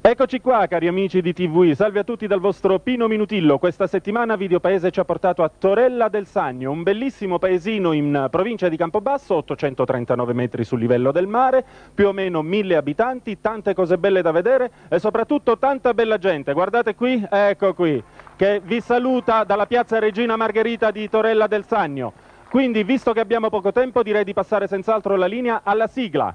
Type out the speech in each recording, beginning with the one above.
Eccoci qua, cari amici di TV, salve a tutti dal vostro Pino Minutillo. Questa settimana Videopaese ci ha portato a Torella del Sannio, un bellissimo paesino in provincia di Campobasso, 839 metri sul livello del mare, più o meno 1000 abitanti, tante cose belle da vedere e soprattutto tanta bella gente. Guardate qui, ecco qui, che vi saluta dalla piazza Regina Margherita di Torella del Sannio. Quindi, visto che abbiamo poco tempo, direi di passare senz'altro la linea alla sigla.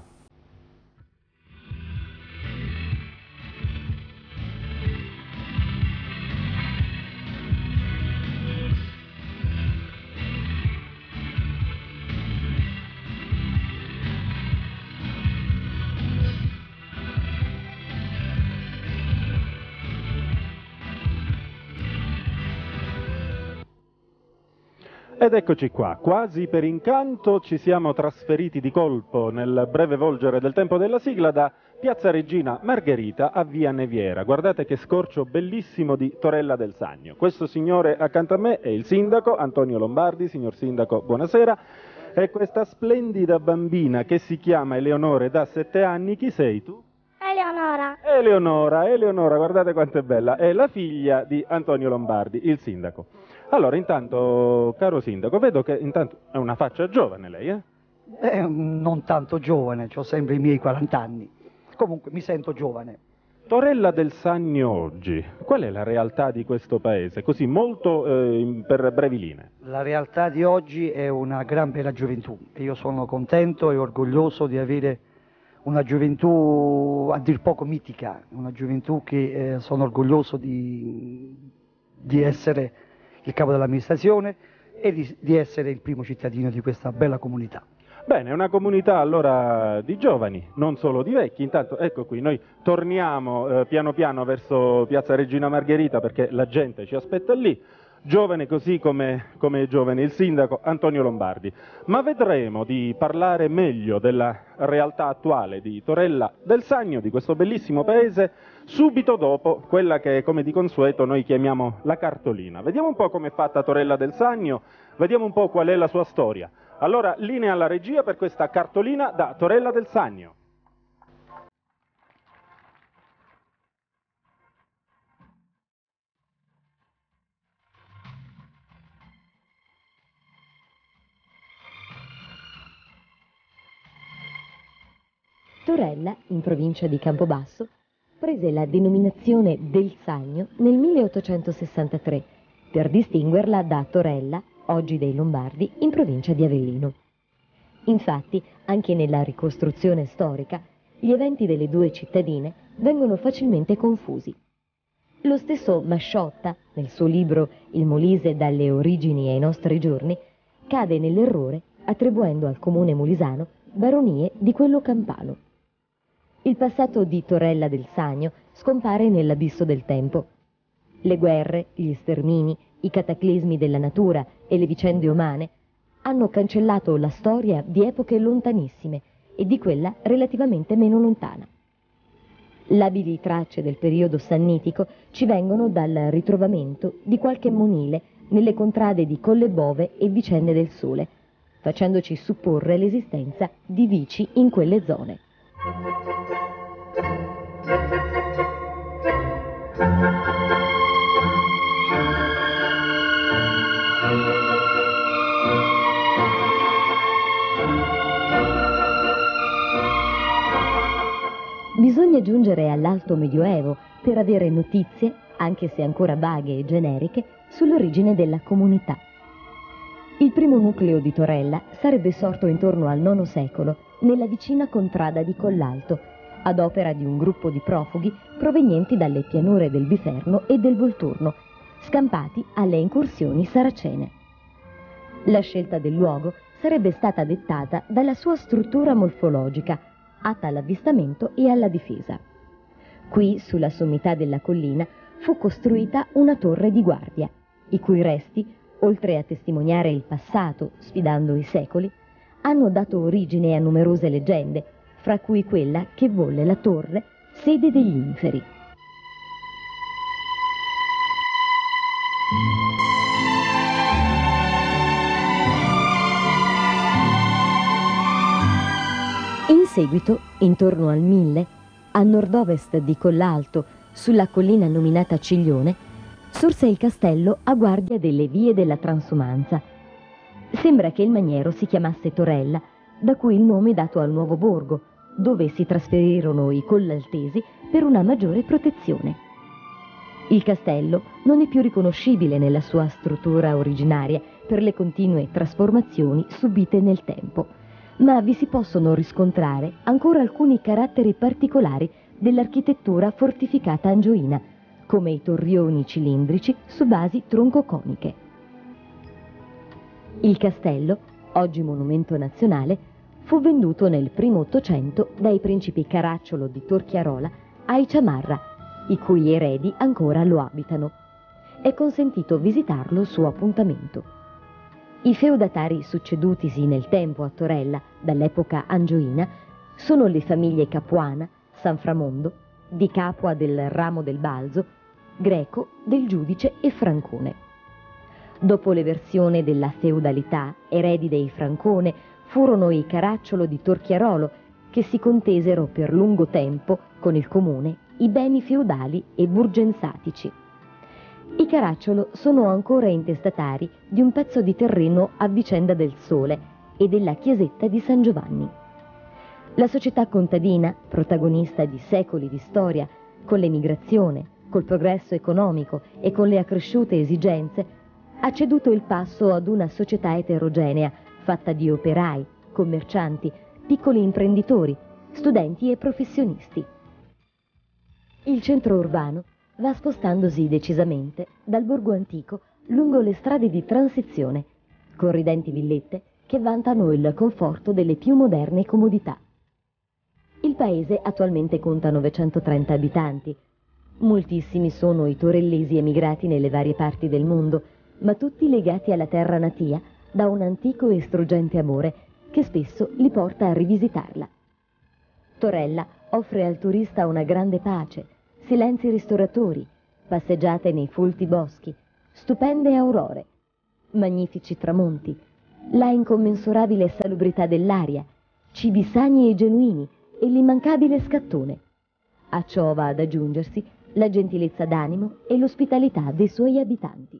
Ed eccoci qua, quasi per incanto ci siamo trasferiti di colpo nel breve volgere del tempo della sigla da Piazza Regina Margherita a Via Neviera. Guardate che scorcio bellissimo di Torella del Sannio. Questo signore accanto a me è il sindaco Antonio Lombardi. Signor sindaco, buonasera. E questa splendida bambina che si chiama Eleonora, da 7 anni, chi sei tu? Eleonora, guardate quanto è bella, è la figlia di Antonio Lombardi, il sindaco. Allora, intanto, caro sindaco, vedo che intanto è una faccia giovane lei, eh? Non tanto giovane, ho sempre i miei 40 anni, comunque mi sento giovane. Torella del Sannio oggi, qual è la realtà di questo paese? Così, molto per brevi linee. La realtà di oggi è una gran bella gioventù e io sono contento e orgoglioso di avere una gioventù a dir poco mitica, una gioventù che sono orgoglioso di essere il capo dell'amministrazione e di essere il primo cittadino di questa bella comunità. Bene, è una comunità allora di giovani, non solo di vecchi. Intanto, ecco qui, noi torniamo piano piano verso Piazza Regina Margherita perché la gente ci aspetta lì. Giovane così come è giovane il sindaco Antonio Lombardi. Ma vedremo di parlare meglio della realtà attuale di Torella del Sannio, di questo bellissimo paese, subito dopo quella che, come di consueto, noi chiamiamo la cartolina. Vediamo un po' com'è fatta Torella del Sannio, vediamo un po' qual è la sua storia. Allora, linea alla regia per questa cartolina da Torella del Sannio. Torella, in provincia di Campobasso, prese la denominazione del Sannio nel 1863 per distinguerla da Torella, oggi dei Lombardi, in provincia di Avellino. Infatti, anche nella ricostruzione storica, gli eventi delle due cittadine vengono facilmente confusi. Lo stesso Masciotta, nel suo libro Il Molise dalle origini ai nostri giorni, cade nell'errore attribuendo al comune molisano baronie di quello campano. Il passato di Torella del Sannio scompare nell'abisso del tempo. Le guerre, gli stermini, i cataclismi della natura e le vicende umane hanno cancellato la storia di epoche lontanissime e di quella relativamente meno lontana. Labili tracce del periodo sannitico ci vengono dal ritrovamento di qualche monile nelle contrade di Colle Bove e Vicende del Sole, facendoci supporre l'esistenza di vici in quelle zone. Bisogna giungere all'Alto Medioevo per avere notizie, anche se ancora vaghe e generiche, sull'origine della comunità. Il primo nucleo di Torella sarebbe sorto intorno al IX secolo nella vicina contrada di Collalto, ad opera di un gruppo di profughi provenienti dalle pianure del Biferno e del Volturno, scampati alle incursioni saracene. La scelta del luogo sarebbe stata dettata dalla sua struttura morfologica, atta all'avvistamento e alla difesa. Qui, sulla sommità della collina, fu costruita una torre di guardia, i cui resti, oltre a testimoniare il passato, sfidando i secoli, hanno dato origine a numerose leggende, fra cui quella che volle la torre sede degli inferi. In seguito, intorno al 1000, A nord-ovest di Collalto, sulla collina nominata Ciglione, sorse il castello a guardia delle vie della transumanza. Sembra che il maniero si chiamasse Torella, da cui il nome dato al nuovo borgo, dove si trasferirono i collaltesi per una maggiore protezione. Il castello non è più riconoscibile nella sua struttura originaria per le continue trasformazioni subite nel tempo, ma vi si possono riscontrare ancora alcuni caratteri particolari dell'architettura fortificata angioina, come i torrioni cilindrici su basi troncoconiche. Il castello, oggi monumento nazionale, fu venduto nel primo Ottocento dai principi Caracciolo di Torchiarola ai Ciamarra, i cui eredi ancora lo abitano. È consentito visitarlo su appuntamento. I feudatari succedutisi nel tempo a Torella dall'epoca angioina sono le famiglie Capuana, Sanframondo, Di Capua del ramo del Balzo, Greco, del Giudice e Francone. Dopo l'eversione della feudalità, eredi dei Francone furono i Caracciolo di Torchiarolo, che si contesero per lungo tempo con il comune i beni feudali e burgensatici. I Caracciolo sono ancora intestatari di un pezzo di terreno a Vicenda del Sole e della chiesetta di San Giovanni. La società contadina, protagonista di secoli di storia, con l'emigrazione, col progresso economico e con le accresciute esigenze, ha ceduto il passo ad una società eterogenea, fatta di operai, commercianti, piccoli imprenditori, studenti e professionisti. Il centro urbano va spostandosi decisamente dal borgo antico lungo le strade di transizione, con ridenti villette che vantano il conforto delle più moderne comodità. Il paese attualmente conta 930 abitanti. Moltissimi sono i torellesi emigrati nelle varie parti del mondo, ma tutti legati alla terra natia da un antico e struggente amore che spesso li porta a rivisitarla. Torella offre al turista una grande pace, silenzi ristoratori, passeggiate nei folti boschi, stupende aurore, magnifici tramonti, la incommensurabile salubrità dell'aria, cibi sani e genuini e l'immancabile scattone. A ciò va ad aggiungersi la gentilezza d'animo e l'ospitalità dei suoi abitanti.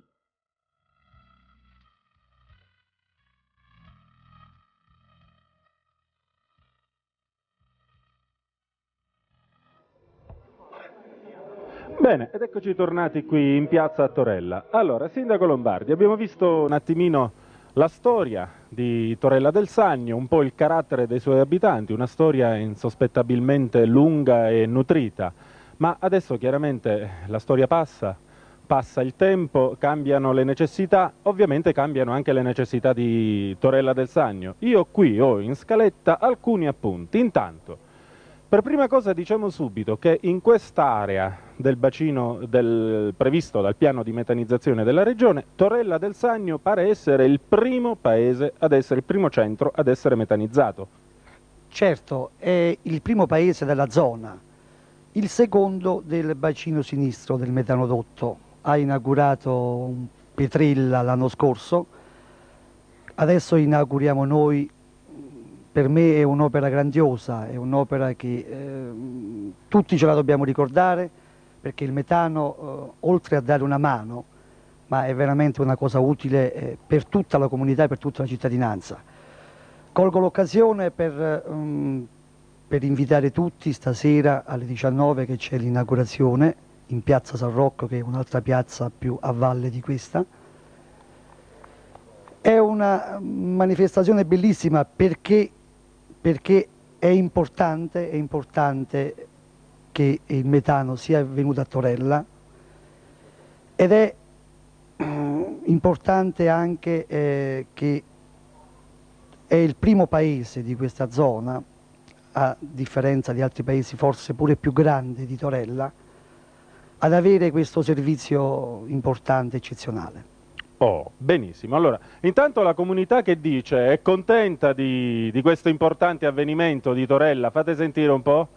Bene, ed eccoci tornati qui in piazza a Torella. Allora, Sindaco Lombardi, abbiamo visto un attimino la storia di Torella del Sannio, un po' il carattere dei suoi abitanti, una storia insospettabilmente lunga e nutrita, ma adesso chiaramente la storia passa il tempo, cambiano le necessità, ovviamente cambiano anche le necessità di Torella del Sannio. Io qui ho in scaletta alcuni appunti. Intanto, per prima cosa diciamo subito che in quest'area del bacino previsto dal piano di metanizzazione della regione, Torella del Sannio pare essere il primo paese ad essere, il primo centro ad essere metanizzato. Certo, è il primo paese della zona, il secondo del bacino sinistro del metanodotto. Ha inaugurato Pietrella l'anno scorso, adesso inauguriamo noi. Per me è un'opera grandiosa, è un'opera che tutti ce la dobbiamo ricordare, perché il metano, oltre a dare una mano, ma è veramente una cosa utile per tutta la comunità e per tutta la cittadinanza. Colgo l'occasione per invitare tutti stasera alle 19 che c'è l'inaugurazione in piazza San Rocco, che è un'altra piazza più a valle di questa. È una manifestazione bellissima perché è importante che il metano sia venuto a Torella, ed è importante anche che è il primo paese di questa zona, a differenza di altri paesi forse pure più grandi di Torella, ad avere questo servizio importante, eccezionale. Oh, benissimo. Allora, intanto la comunità che dice è contenta di questo importante avvenimento di Torella, fate sentire un po'?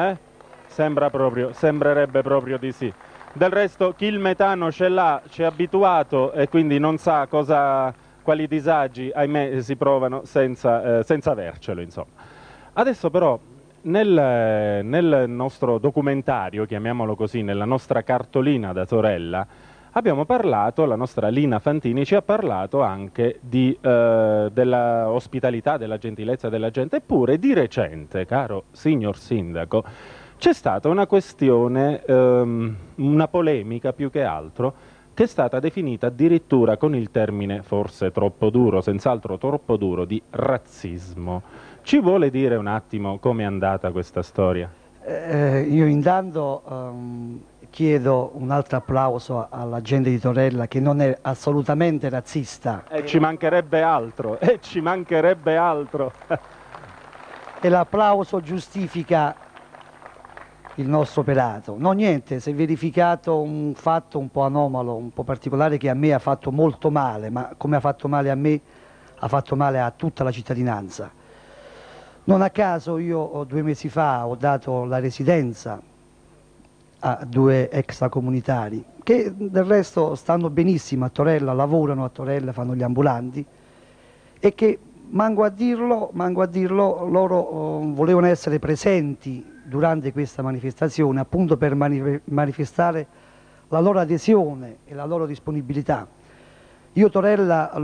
Sembrerebbe proprio di sì. Del resto chi il metano ce l'ha, ci è abituato e quindi non sa quali disagi, ahimè, si provano senza avercelo, insomma. Adesso però nel nostro documentario, chiamiamolo così, nella nostra cartolina da Torella, abbiamo parlato, la nostra Lina Fantini ci ha parlato anche della ospitalità, della gentilezza della gente, eppure di recente, caro signor Sindaco, c'è stata una questione, una polemica più che altro, che è stata definita addirittura con il termine forse troppo duro, senz'altro troppo duro, di razzismo. Ci vuole dire un attimo com'è andata questa storia? Io intanto chiedo un altro applauso alla gente di Torella, che non è assolutamente razzista. E ci mancherebbe altro, e ci mancherebbe altro. E l'applauso giustifica il nostro operato. No, niente, si è verificato un fatto un po' anomalo, un po' particolare, che a me ha fatto molto male, ma come ha fatto male a me, ha fatto male a tutta la cittadinanza. Non a caso io 2 mesi fa ho dato la residenza a 2 extracomunitari, che del resto stanno benissimo a Torella, lavorano a Torella, fanno gli ambulanti, e che, manco a dirlo, loro volevano essere presenti durante questa manifestazione, appunto per manifestare la loro adesione e la loro disponibilità. Io Torella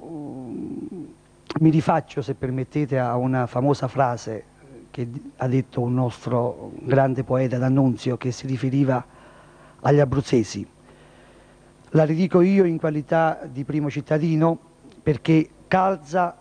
mi rifaccio, se permettete, a una famosa frase che ha detto un nostro grande poeta D'Annunzio, che si riferiva agli abruzzesi. La ridico io in qualità di primo cittadino, perché calza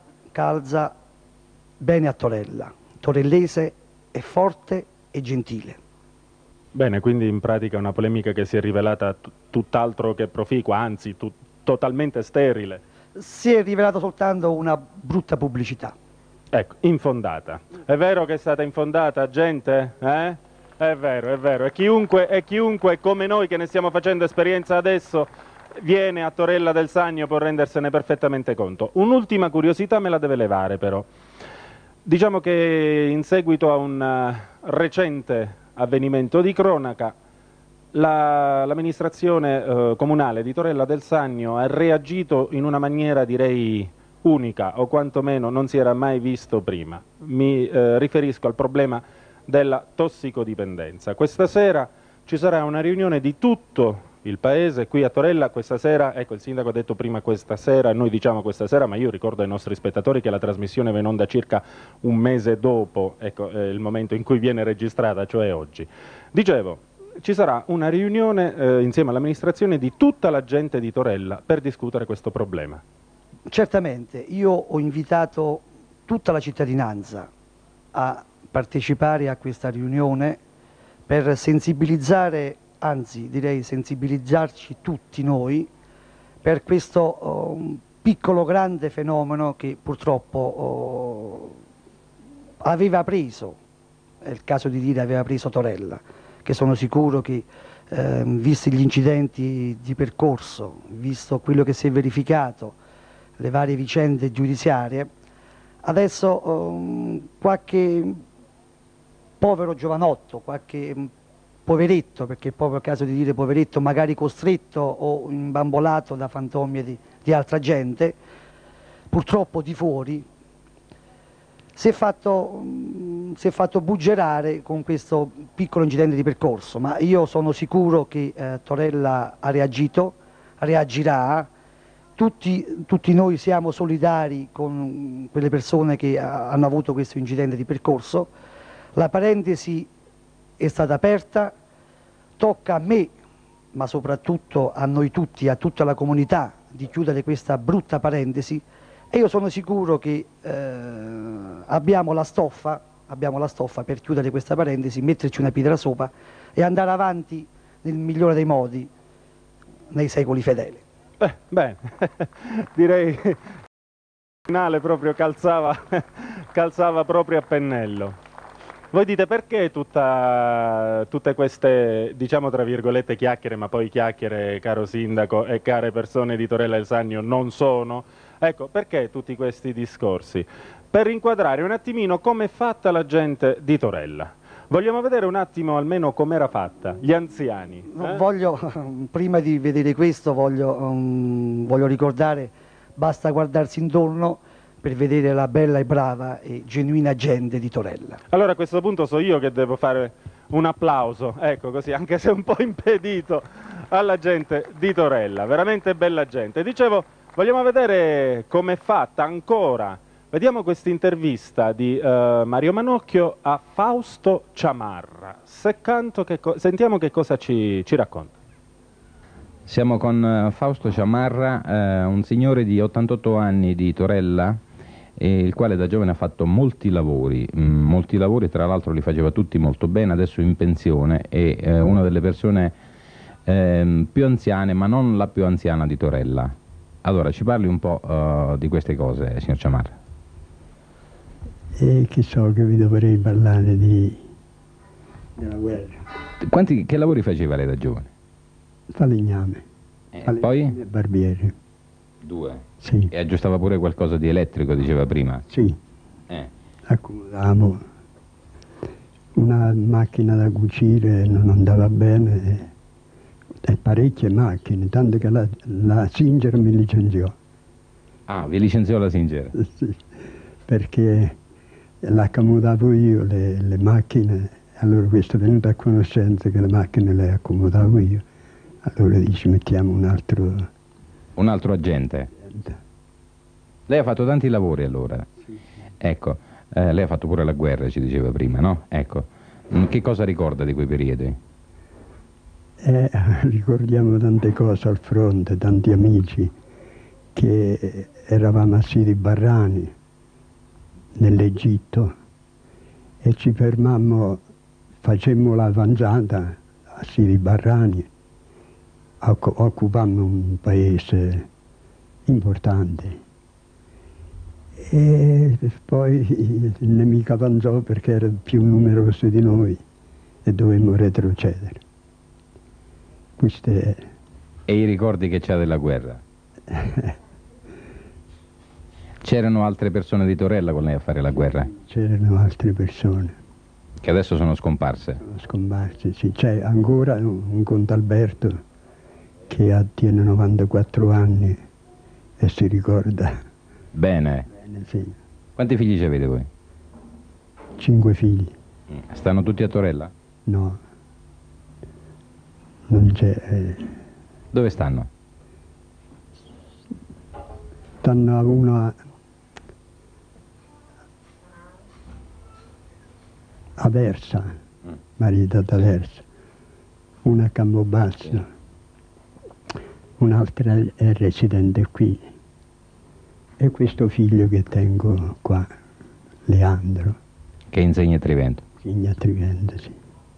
bene a Torella. Torellese è forte e gentile. Bene, quindi in pratica una polemica che si è rivelata tutt'altro che proficua, anzi totalmente sterile. Si è rivelata soltanto una brutta pubblicità. Ecco, infondata. È vero che è stata infondata, gente? È vero. E chiunque come noi, che ne stiamo facendo esperienza adesso, viene a Torella del Sannio, può rendersene perfettamente conto. Un'ultima curiosità me la deve levare, però. Diciamo che in seguito a un recente avvenimento di cronaca, l'amministrazione comunale di Torella del Sannio ha reagito in una maniera, direi, unica, o quantomeno non si era mai visto prima. Mi riferisco al problema della tossicodipendenza. Questa sera ci sarà una riunione di tutto il paese qui a Torella. Questa sera, ecco, il sindaco ha detto prima questa sera, noi diciamo questa sera, ma io ricordo ai nostri spettatori che la trasmissione va in onda circa un mese dopo, ecco, il momento in cui viene registrata, cioè oggi. Dicevo, ci sarà una riunione insieme all'amministrazione di tutta la gente di Torella per discutere questo problema. Certamente, io ho invitato tutta la cittadinanza a partecipare a questa riunione per sensibilizzare, anzi direi sensibilizzarci tutti noi, per questo piccolo grande fenomeno che purtroppo aveva preso, è il caso di dire aveva preso Torella, che sono sicuro che visti gli incidenti di percorso, visto quello che si è verificato, le varie vicende giudiziarie, adesso qualche povero giovanotto, qualche poveretto, perché è proprio il caso di dire poveretto, magari costretto o imbambolato da fantomi di altra gente, purtroppo di fuori, si è fatto buggerare con questo piccolo incidente di percorso, ma io sono sicuro che Torella ha reagito, reagirà. Tutti noi siamo solidari con quelle persone che hanno avuto questo incidente di percorso. La parentesi è stata aperta, tocca a me, ma soprattutto a noi tutti, a tutta la comunità, di chiudere questa brutta parentesi, e io sono sicuro che abbiamo la stoffa per chiudere questa parentesi, metterci una pietra sopra e andare avanti nel migliore dei modi nei secoli fedeli. Bene, direi che il finale proprio calzava proprio a pennello. Voi dite perché tutte queste, diciamo tra virgolette, chiacchiere, ma poi chiacchiere, caro sindaco e care persone di Torella del Sannio, non sono? Ecco, perché tutti questi discorsi? Per inquadrare un attimino come è fatta la gente di Torella. Vogliamo vedere un attimo almeno com'era fatta, gli anziani. Prima di vedere questo voglio ricordare, basta guardarsi intorno, per vedere la bella e brava e genuina gente di Torella. Allora a questo punto so io che devo fare un applauso, ecco così, anche se un po' impedito, alla gente di Torella, veramente bella gente. Dicevo, vogliamo vedere com'è fatta ancora. Vediamo questa intervista di Mario Manocchio a Fausto Ciamarra. Sentiamo che cosa ci racconta. Siamo con Fausto Ciamarra, un signore di 88 anni di Torella, il quale da giovane ha fatto molti lavori, tra l'altro li faceva tutti molto bene, adesso in pensione, è una delle persone più anziane, ma non la più anziana di Torella. Allora, ci parli un po' di queste cose, signor Ciamarra. Che so che vi dovrei parlare della guerra. Che lavori faceva lei da giovane? Falegname. Poi? E barbiere. 2. Sì. E aggiustava pure qualcosa di elettrico, diceva prima. Sì. Accomodavo una macchina da cucire, non andava bene, e parecchie macchine, tanto che la Singer mi licenziò. Ah, vi licenziò la Singer? Sì, perché l'accomodavo io, le macchine, allora questo è venuto a conoscenza che le macchine le accomodavo io, allora dici mettiamo un altro agente. Lei ha fatto tanti lavori allora? Sì. Ecco, lei ha fatto pure la guerra, ci diceva prima, no? Ecco, che cosa ricorda di quei periodi? Ricordiamo tante cose al fronte, tanti amici, che eravamo a Sidi Barrani, nell'Egitto, e ci fermammo, facemmo l'avanzata a Sidi Barrani, occupammo un paese importante. E poi il nemico avanzò perché era più numeroso di noi e dovemmo retrocedere. E i ricordi che c'ha della guerra? C'erano altre persone di Torella con lei a fare la guerra? C'erano altre persone. Che adesso sono scomparse? Sono scomparse, sì. C'è ancora un conte Alberto che tiene 94 anni e si ricorda. Bene. Bene, sì. Quanti figli avete voi? 5 figli. Stanno tutti a Torella? No. Non c'è. Dove stanno? Stanno uno a Versa, maritata a Versa, una a Campobasso, un'altra è residente qui, e questo figlio che tengo qua, Leandro. Che insegna a Trivento? Insegna a Trivento, sì.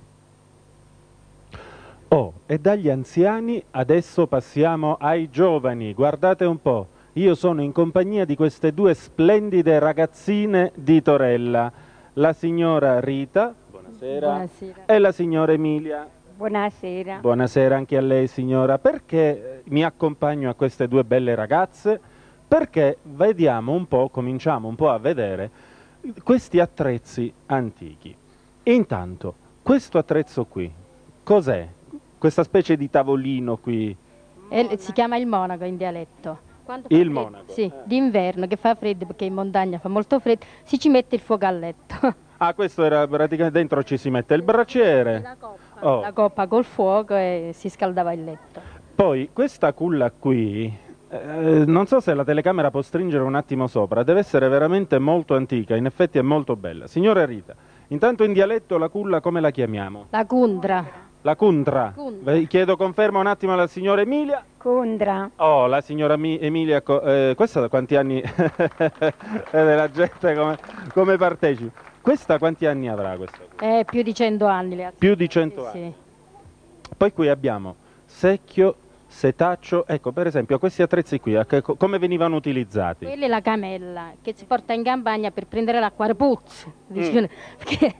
Oh, e dagli anziani adesso passiamo ai giovani, guardate un po', io sono in compagnia di queste due splendide ragazzine di Torella, la signora Rita, buonasera, Buonasera. E la signora Emilia. Buonasera. Buonasera anche a lei signora. Perché mi accompagno a queste due belle ragazze? Perché vediamo un po', cominciamo un po' a vedere questi attrezzi antichi. Intanto, questo attrezzo qui, cos'è? Questa specie di tavolino qui? Si chiama il monaco in dialetto. Quando Il freddo, monaco. sì, d'inverno che fa freddo perché in montagna fa molto freddo, ci mette il fuoco a letto. Ah, questo era praticamente dentro ci si mette il braciere. La coppa. Oh. La coppa col fuoco e si scaldava il letto. Poi questa culla qui, non so se la telecamera può stringere un attimo sopra, deve essere veramente molto antica, in effetti è molto bella. Signora Rita, intanto in dialetto la culla come la chiamiamo? La cundra. La cundra. Cundra. Chiedo conferma un attimo alla signora Emilia. Cundra. Oh, la signora Emilia, questa da quanti anni? La gente come partecipa. Questa quanti anni avrà questa? Più di 100 anni le ha. Più di 100 Sì, anni. sì. Poi qui abbiamo secchio, setaccio, ecco per esempio questi attrezzi qui, come venivano utilizzati? Quella è la camella che si porta in campagna per prendere l'acqua a puzzo. Perché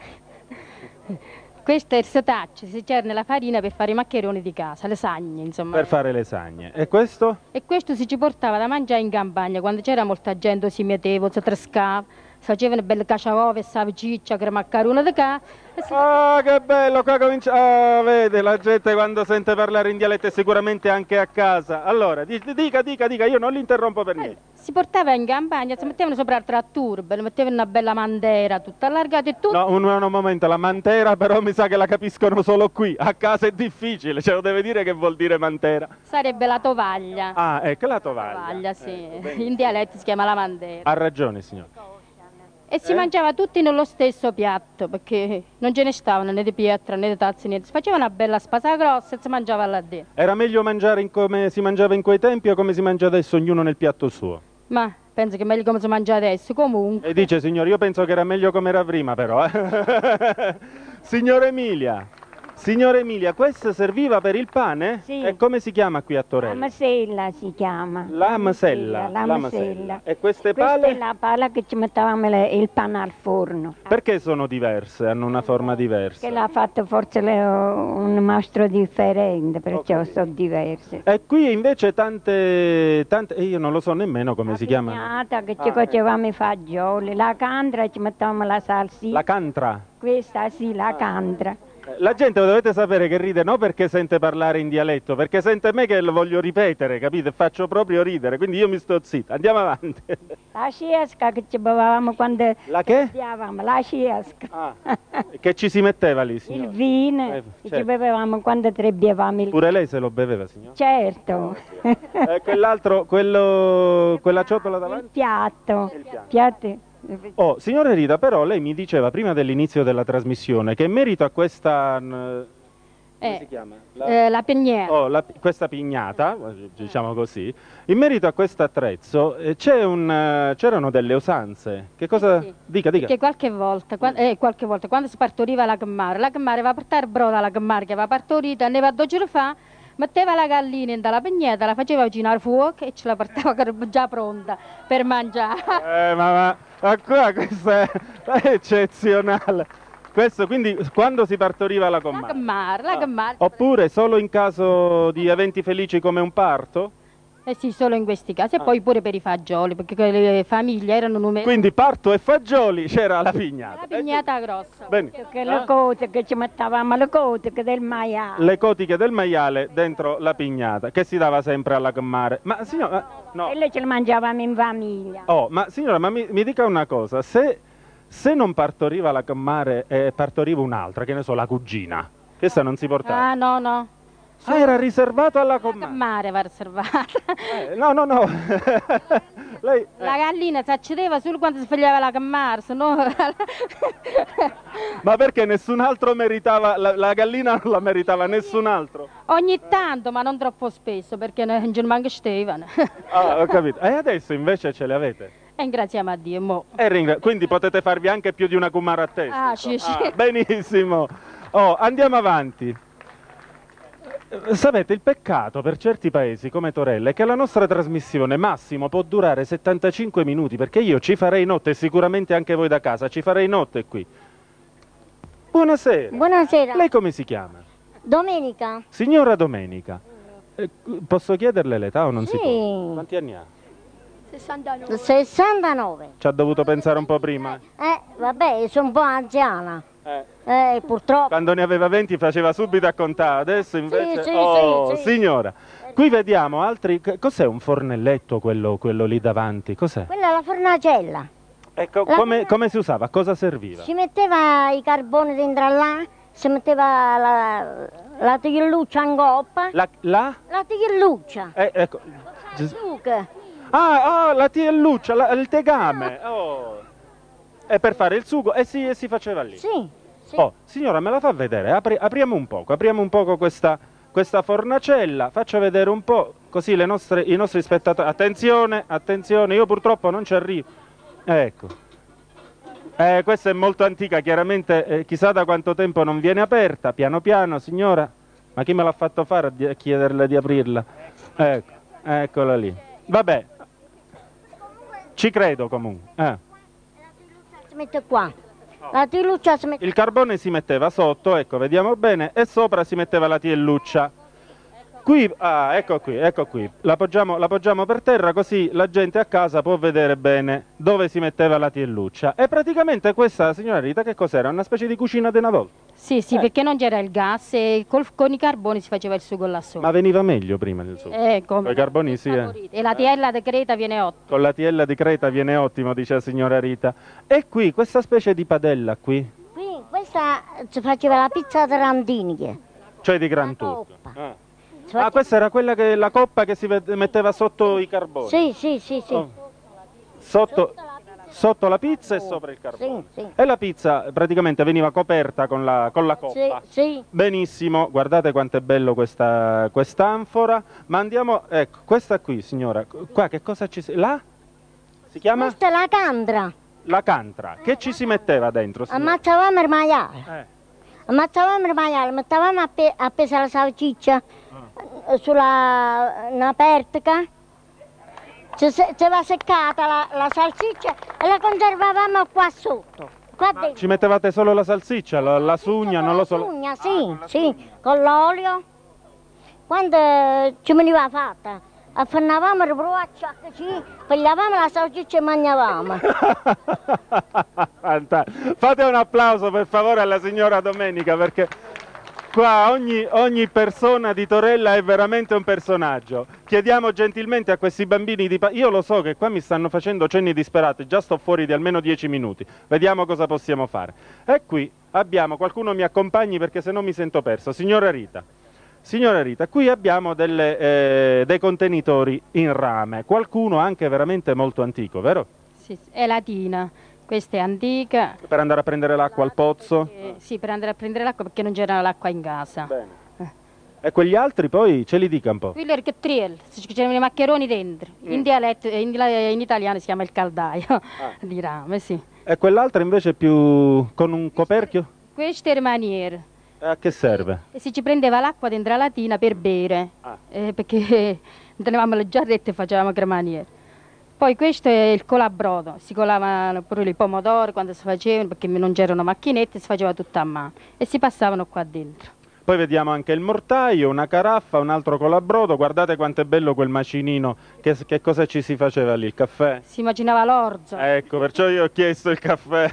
questo è il setaccio, si cerne la farina per fare i maccheroni di casa, le sagne insomma. Per fare le sagne. E questo? E questo si ci portava da mangiare in campagna, quando c'era molta gente si metteva, si trescava, si facevano belle caciarove, salsiccia, cremaccarone di cá. Ah, che bello, qua comincia... Ah, vede, la gente quando sente parlare in dialetto è sicuramente anche a casa. Allora, dica, io non l'interrompo per niente. Si portava in campagna, si mettevano sopra il tratturbo, mettevano una bella mantera tutta allargata e tutto. No, un momento, la mantera però mi sa che la capiscono solo qui, a casa è difficile, ce lo deve dire che vuol dire mantera. Sarebbe la tovaglia. Ah, ecco, la tovaglia. Tovaglia, sì. In dialetto si chiama la mantera. Ha ragione, signor. E si mangiava tutti nello stesso piatto, perché non ce ne stavano né di pietra né di tazze, niente. Si faceva una bella spasa grossa e si mangiava là dentro. Era meglio mangiare come si mangiava in quei tempi o come si mangia adesso, ognuno nel piatto suo? Ma penso che è meglio come si mangia adesso, comunque. E dice, signor, io penso che era meglio come era prima, però. Signora Emilia, questo serviva per il pane? Sì. E come si chiama qui a La Torello? masella si chiama. La masella. La masella. E queste Questa pale? è la pala che ci mettevamo il pane al forno. Perché sono diverse? Hanno una forma diversa? Che l'ha fatto forse un mastro differente, perciò sono diverse. E qui invece tante, io non lo so nemmeno come si chiamano. La pignata che ci facevamo i fagioli, la candra ci mettevamo la salsiccia. La cantra. Questa sì, la candra. La gente, lo dovete sapere, che ride non perché sente parlare in dialetto, perché sente me che lo voglio ripetere, capite? Faccio proprio ridere, quindi io mi sto zitto. Andiamo avanti. La sciesca che ci bevavamo quando La che? studiavamo, la sciesca. Ah, che ci si metteva lì, Il signor? vino che certo. ci bevevamo quando trebbiavamo il... Pure lei se lo beveva, signor? Certo. E quell'altro, quella ciotola Il davanti? piatto. Il piatto. Piatto. Oh, signora Rita, però lei mi diceva prima dell'inizio della trasmissione che in merito a questa... come si chiama? La pigniera. Questa pignata, diciamo così, in merito a questo attrezzo c'erano delle usanze. Che cosa... Sì. Dica. Che qualche volta, quando si partoriva la cammara va a portare broda alla cammara che aveva partorita, ne va a 2 giorni fa, metteva la gallina in dalla pignetta, la faceva cucinare al fuoco e ce la portava già pronta per mangiare. Ma qua questa è eccezionale. Questo quindi quando si partoriva la commara? La cammara. Oppure solo in caso di eventi felici come un parto? Eh sì, solo in questi casi. E poi pure per i fagioli, perché le famiglie erano numerose. Quindi parto e fagioli, c'era la pignata. La pignata grossa. Bene. Che le cose che ci mettevamo, le cose del maiale. Le cotiche del maiale dentro la pignata, che si dava sempre alla cammara. Ma signora, no. E le ce le mangiavamo in famiglia. Oh, ma signora, ma mi dica una cosa, se non partoriva la cammara e partoriva un'altra, che ne so, la cugina, questa non si portava? Ah, no. Ah, era riservato alla La cammara? cammara va riservata. No. Lei... La gallina si accedeva solo quando si svegliava la cammara, se no... Ma perché nessun altro meritava, la gallina non la meritava nessun altro? Ogni tanto, ma non troppo spesso, perché non ce ne manca Stefano. Ah, ho capito. E adesso invece ce le avete? E ringraziamo a Dio, mo. Quindi potete farvi anche più di una cammara a testa? Ah, sì. Benissimo. Oh, andiamo avanti. Sapete, il peccato per certi paesi come Torella è che la nostra trasmissione massimo può durare 75 minuti, perché io ci farei notte e sicuramente anche voi da casa ci farei notte qui. Buonasera. Buonasera. Lei come si chiama? Domenica. Signora Domenica. Posso chiederle l'età o non si Sì. può? Quanti anni ha? 69. Ci ha dovuto pensare un po' prima? Vabbè, sono un po' anziana. Purtroppo. Quando ne aveva 20 faceva subito a contare, adesso invece... Sì, oh, sì. signora, qui vediamo altri... Cos'è un fornelletto quello lì davanti? Cos'è? Quella è la fornacella. Ecco, come si usava? A cosa serviva? Si metteva i carboni dentro là, si metteva la tigrilluccia in coppa. La? La tigrilluccia. Ecco. Zucca. La tielluccia, il tegame. Oh. E per fare il sugo, e si faceva lì. Sì. Oh, signora, me la fa vedere? Apriamo un poco questa fornacella, faccia vedere un po', così i nostri spettatori... Attenzione, io purtroppo non ci arrivo. Ecco. Questa è molto antica, chiaramente chissà da quanto tempo non viene aperta. Piano piano, signora. Ma chi me l'ha fatto fare a chiederle di aprirla? Ecco, eccola lì. Vabbè, ci credo comunque. Si mette qua. La tigrilluccia si mette... Il carbone si metteva sotto, ecco, vediamo bene, e sopra si metteva la tielluccia. Qui, ecco qui, la poggiamo per terra così la gente a casa può vedere bene dove si metteva la tielluccia. E praticamente questa, signora Rita, che cos'era? Una specie di cucina di una volta? Sì, perché non c'era il gas e con i carboni si faceva il sugo là sopra. Ma veniva meglio prima il sugo? Con i carboni sì. E la tiella di Creta viene ottimo. Con la tiella di Creta viene ottimo, dice la signora Rita. E qui, questa specie di padella qui? Qui, questa si faceva la pizza tarantini. Cioè di Gran Turco. Questa era quella la coppa che si metteva sotto i carboni? Sì. Oh. Sotto la pizza e sopra il carbone. Sì. E la pizza praticamente veniva coperta con la coppa. Sì. Benissimo, guardate quanto è bello quest'anfora. Ma andiamo, ecco, questa qui, signora, qua che cosa ci si... Là? Si chiama? Questa è la cantra. La cantra. Che ci si metteva dentro, signora? Ammazzavamo il maiale. Ammazzavamo il maiale, mettevamo appesa la salsiccia sulla una pertica. Ci va seccata la salsiccia e la conservavamo qua sotto. Qua dentro. Ci mettevate solo la salsiccia, la sugna, non lo so. La sugna, sì, con l'olio. Quando ci veniva fatta, affannavamo il bruaccio, pigliavamo la salsiccia e mangiavamo. Fate un applauso per favore alla signora Domenica, perché qua ogni persona di Torella è veramente un personaggio. Chiediamo gentilmente a questi bambini io lo so che qua mi stanno facendo cenni disperati, già sto fuori di almeno 10 minuti. Vediamo cosa possiamo fare. E qui abbiamo, qualcuno mi accompagni perché se no mi sento perso. Signora Rita, qui abbiamo dei contenitori in rame, qualcuno anche veramente molto antico, vero? Sì, è latina. Questa è antica. Per andare a prendere l'acqua al pozzo? Sì, per andare a prendere l'acqua perché non c'era l'acqua in casa. Bene. E quegli altri poi ce li dica un po'? Quello è il cattriel, c'erano i maccheroni dentro. In dialetto, in italiano si chiama il caldaio di rame, sì. E quell'altro invece più con un coperchio? Questo è il maniere. A che serve? E si ci prendeva l'acqua dentro la latina per bere, perché tenevamo le giarrette e facevamo cremaniere. Poi questo è il colabrodo, si colavano pure i pomodori quando si facevano, perché non c'erano macchinette, si faceva tutto a mano e si passavano qua dentro. Poi vediamo anche il mortaio, una caraffa, un altro colabrodo, guardate quanto è bello quel macinino, che cosa ci si faceva lì, il caffè? Si immaginava l'orzo. Ecco, perciò io ho chiesto il caffè,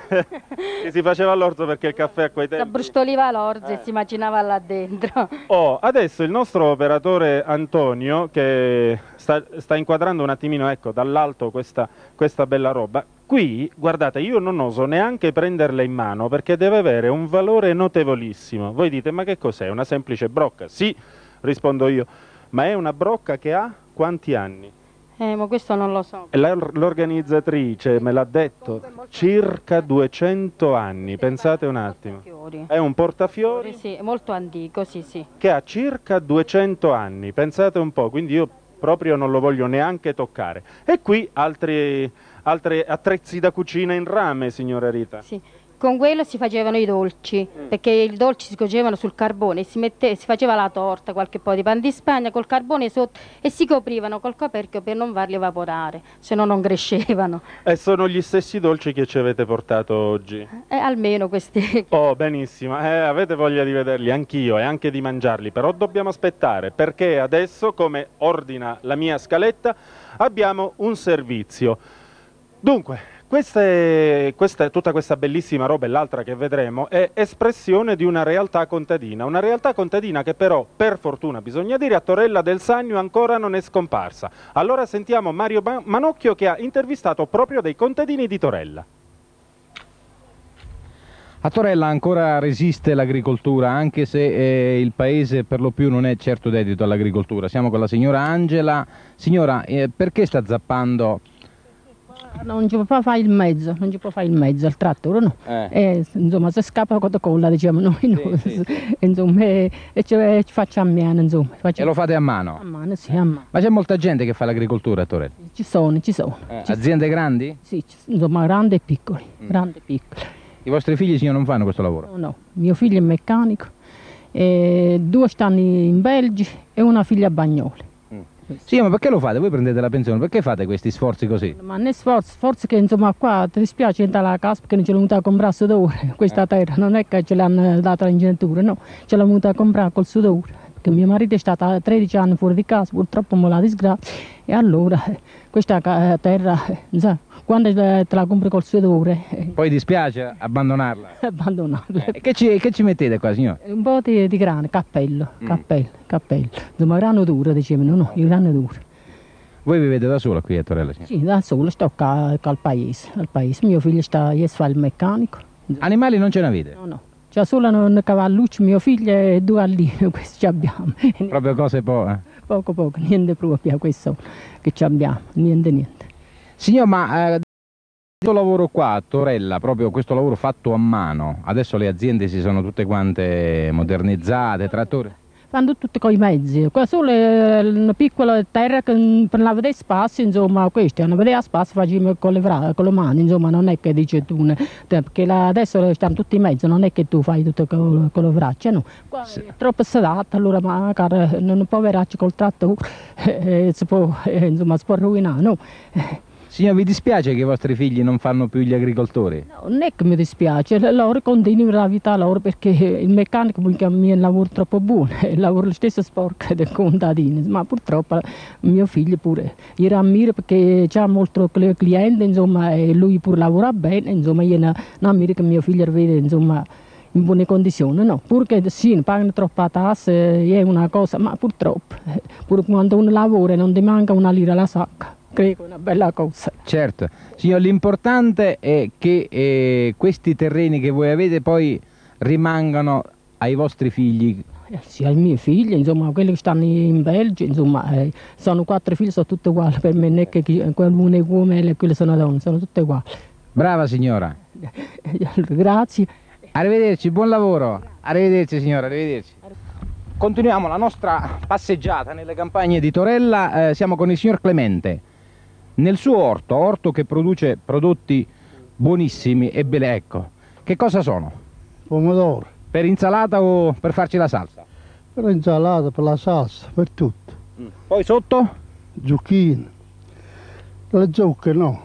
si faceva l'orzo perché il caffè a quei tempi... Si abbrustoliva l'orzo e si immaginava là dentro. Adesso il nostro operatore Antonio, che sta inquadrando un attimino, ecco, dall'alto questa bella roba. Qui, guardate, io non oso neanche prenderla in mano perché deve avere un valore notevolissimo. Voi dite, ma che cos'è? Una semplice brocca? Sì, rispondo io, ma è una brocca che ha quanti anni? Ma questo non lo so. L'organizzatrice me l'ha detto, circa 200 anni, pensate un attimo. È un portafiori? Sì, molto antico, sì. Che ha circa 200 anni, pensate un po', quindi io proprio non lo voglio neanche toccare. E qui altri attrezzi da cucina in rame, signora Rita. Sì, con quello si facevano i dolci, perché i dolci si cuocevano sul carbone, si faceva la torta, qualche po' di pan di Spagna col carbone sotto e si coprivano col coperchio per non farli evaporare, se no non crescevano. E sono gli stessi dolci che ci avete portato oggi? Almeno questi. Oh, benissimo, avete voglia di vederli, anch'io, e anche di mangiarli, però dobbiamo aspettare, perché adesso, come ordina la mia scaletta, abbiamo un servizio. Dunque, tutta questa bellissima roba e l'altra che vedremo è espressione di una realtà contadina che però, per fortuna bisogna dire, a Torella del Sannio ancora non è scomparsa. Allora sentiamo Mario Manocchio che ha intervistato proprio dei contadini di Torella. A Torella ancora resiste l'agricoltura, anche se il paese per lo più non è certo dedito all'agricoltura. Siamo con la signora Angela. Signora, perché sta zappando? Non ci può fare il mezzo, il trattore no. Insomma, se scappa con la colla, diciamo noi, sì. Insomma, e ci facciamo a mano, insomma. E lo fate a mano? A mano, sì, a mano. Ma c'è molta gente che fa l'agricoltura a Torella? Ci sono. Aziende grandi? Sì, insomma, grandi e piccoli, I vostri figli, signor, non fanno questo lavoro? No, mio figlio è meccanico, 2 stanno in Belgio e una figlia a Bagnoli. Sì, ma perché lo fate? Voi prendete la pensione, perché fate questi sforzi così? Ma non è sforzo che insomma qua ti dispiace entrare alla casa perché non ce l'ho venuta a comprare sudore, questa terra, non è che ce l'hanno data l'ingegnere, no, ce l'ho venuta a comprare col sudore. perché mio marito è stato 13 anni fuori di casa, purtroppo mo la disgrazia, e allora questa terra, quando te la compri col sudore... Poi dispiace abbandonarla? Abbandonarla. Che ci mettete qua, signor? Un po' di grano, cappello. Insomma, grano duro, dicevano, no, il grano duro. Voi vivete da sola qui a Torella, signor? Sì, da solo, sto qua al paese. Mio figlio fa il meccanico. Animali non ce ne avete? No. C'è solo un cavalluccio, mio figlio e 2 galline, questo ci abbiamo. Proprio cose Poco, niente proprio questo che ci abbiamo, niente. Signor, ma questo lavoro qua a Torella, proprio questo lavoro fatto a mano, adesso le aziende si sono tutte quante modernizzate, trattori? Fanno tutti coi mezzi, qua solo una piccola terra che per la vedere spazio, insomma, questo, non vedere spazio facciamo con le mani, insomma, non è che dice tu, perché adesso stiamo tutti in mezzo, non è che tu fai tutto con le braccia, no. Qua è troppo sedato, allora magari un poveraccio col trattore si può rovinare, no. Signor, vi dispiace che i vostri figli non fanno più gli agricoltori? No, non è che mi dispiace, loro continuano la vita loro perché il meccanico mi è un lavoro troppo buono, il lavoro lo stesso sporco dei contadini, ma purtroppo mio figlio pure, io lo ammiro perché c'ha molto cliente, insomma, e lui pure lavora bene, insomma, io non ammiro che mio figlio vede, insomma, in buone condizioni, no, purché sì, pagano troppa tassa, è una cosa, ma purtroppo, pure quando uno lavora non ti manca una lira alla sacca. Credo è una bella cosa. Certo, signor, l'importante è che questi terreni che voi avete poi rimangano ai vostri figli. Sì, ai miei figli, insomma, quelli che stanno in Belgio, insomma, sono 4 figli, sono tutti uguali, per me non è che qualcuno è uomo e quelli sono donne, sono tutte uguali. Brava signora. Grazie. Arrivederci, buon lavoro. Arrivederci signora, arrivederci. Continuiamo la nostra passeggiata nelle campagne di Torella, siamo con il signor Clemente. Nel suo orto che produce prodotti buonissimi e belli, ecco, che cosa sono? Pomodoro. Per insalata o per farci la salsa? Per insalata, per la salsa, per tutto. Poi sotto? Zucchine. Le zucche no.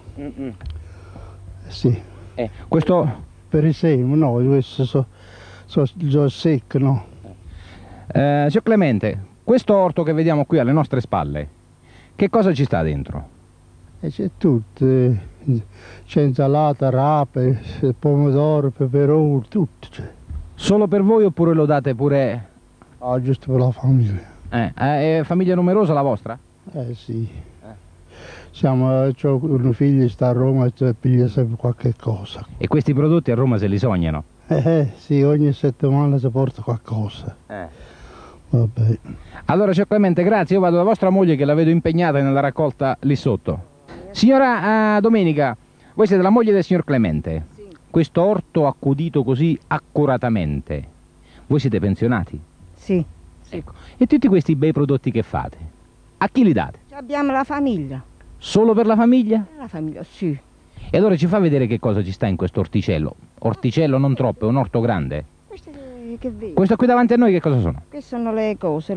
Sì. Questo? Per i semi, no, queste sono secche, no. Signor Clemente, questo orto che vediamo qui alle nostre spalle, che cosa ci sta dentro? C'è tutto, c'è insalata, rape, pomodoro, peperoni, tutto c'è. Solo per voi oppure lo date pure? Ah, giusto per la famiglia. È famiglia numerosa la vostra? Sì. C'ho un figlio che sta a Roma e piglia sempre qualche cosa. E questi prodotti a Roma se li sognano? Sì, ogni settimana si porta qualcosa. Vabbè. Allora, signor Clemente, grazie, io vado da vostra moglie che la vedo impegnata nella raccolta lì sotto. Signora Domenica, voi siete la moglie del signor Clemente? Sì. Questo orto accudito così accuratamente, voi siete pensionati? Sì. Ecco. E tutti questi bei prodotti che fate, a chi li date? Abbiamo la famiglia. Solo per la famiglia? La famiglia, sì. E allora ci fa vedere che cosa ci sta in questo orticello? Orticello non troppo, è un orto grande. Questo qui davanti a noi che cosa sono? Queste sono le cose,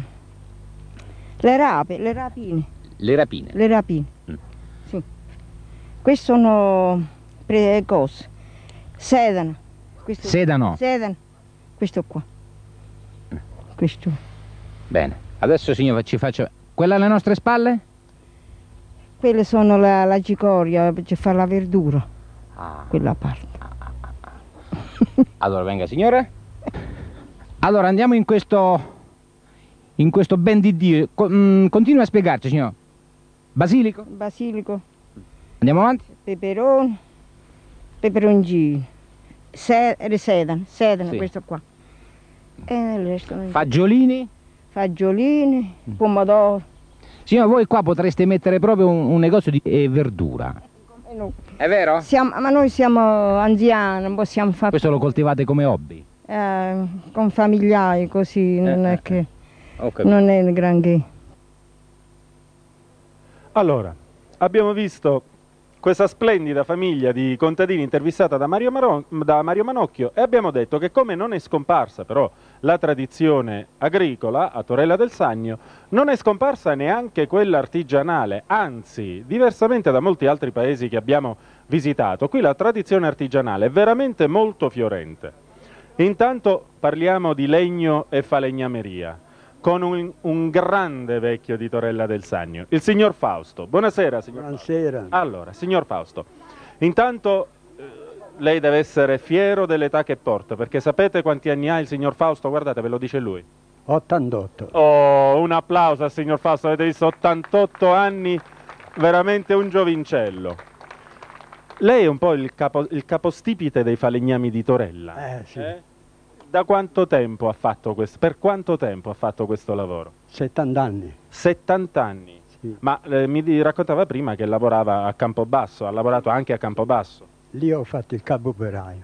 le rapine. Le rapine? Le rapine, sì. Queste sono cose, sedano. Sedano? Sedano, questo qua. Questo. Bene, adesso signor ci faccio... Quella alle nostre spalle? Quelle sono la cicoria, per fare la verdura. Quella parte. Allora venga signore. Allora andiamo in questo ben di Dio. Continua a spiegarci signor. Basilico? Basilico. Andiamo avanti? Peperoni. Peperoncini. Sedano, sì. Questo qua. E il resto non... Fagiolini? Fagiolini, pomodoro. Signora, voi qua potreste mettere proprio un negozio di verdura. No. È vero? Ma noi siamo anziani, non possiamo fare... Questo lo coltivate come hobby? Con familiari così, non è che... non è granché. Allora, abbiamo visto questa splendida famiglia di contadini intervistata da Mario Manocchio e abbiamo detto che come non è scomparsa però la tradizione agricola a Torella del Sannio, non è scomparsa neanche quella artigianale, anzi, diversamente da molti altri paesi che abbiamo visitato, qui la tradizione artigianale è veramente molto fiorente. Intanto parliamo di legno e falegnameria. con un grande vecchio di Torella del Sannio, il signor Fausto. Buonasera, signor Buonasera. Fausto. Allora, signor Fausto, intanto lei deve essere fiero dell'età che porta, perché sapete quanti anni ha il signor Fausto? Guardate, ve lo dice lui. 88. Oh, un applauso al signor Fausto, avete visto 88 anni, veramente un giovincello. Lei è un po' il capostipite dei falegnami di Torella. Sì. Da quanto tempo ha fatto questo? Per quanto tempo ha fatto questo lavoro? 70 anni. 70 anni? Sì. Ma mi raccontava prima che lavorava a Campobasso, ha lavorato anche a Campobasso. Lì ho fatto il capo operaio,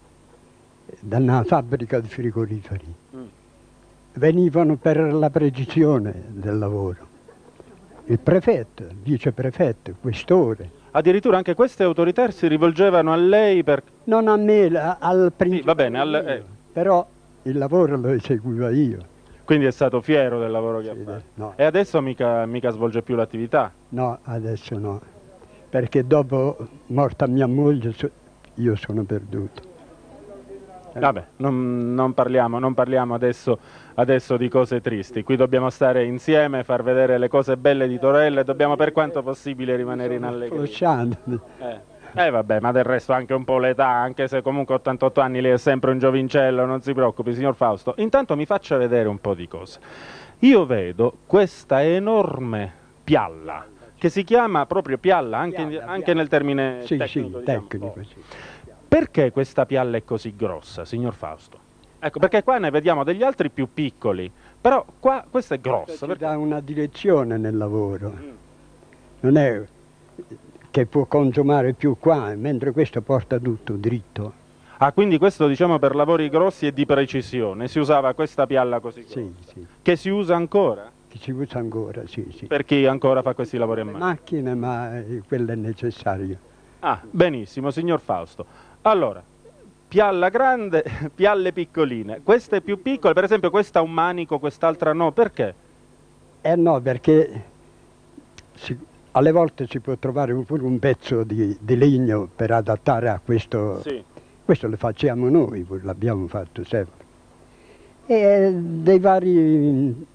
da una fabbrica di frigoriferi. Venivano per la precisione del lavoro. Il prefetto, il viceprefetto, il questore. Addirittura anche queste autorità si rivolgevano a lei per... Non a me, al principio. Sì, va bene, però il lavoro lo eseguiva io. Quindi è stato fiero del lavoro che ha fatto? No. E adesso mica svolge più l'attività? No, adesso no. Perché dopo morta mia moglie io sono perduto. Vabbè, non parliamo adesso di cose tristi. Qui dobbiamo stare insieme, far vedere le cose belle di Torella e dobbiamo per quanto possibile rimanere in allegria. Vabbè, ma del resto anche un po' l'età, anche se comunque 88 anni lei è sempre un giovincello, non si preoccupi, signor Fausto. Intanto mi faccia vedere un po' di cose. Io vedo questa enorme pialla, che si chiama proprio pialla, anche nel termine tecnico. Sì, tecnico, sì. Perché questa pialla è così grossa, signor Fausto? Ecco, perché qua ne vediamo degli altri più piccoli, però qua questa è grossa. Ci dà una direzione nel lavoro. Non è che può consumare più qua, mentre questo porta tutto dritto. Ah, quindi questo diciamo per lavori grossi e di precisione, si usava questa pialla così grossa? Sì. Che si usa ancora? Che si usa ancora, sì. Per chi ancora fa questi lavori a mano? Macchine, ma quello è necessario. Ah, benissimo, signor Fausto. Allora, pialla grande, pialle piccoline. Queste più piccole, per esempio questa ha un manico, quest'altra no, perché? No, perché alle volte si può trovare pure un pezzo di legno per adattare a questo. Sì. Questo lo facciamo noi, l'abbiamo fatto sempre. E dei vari,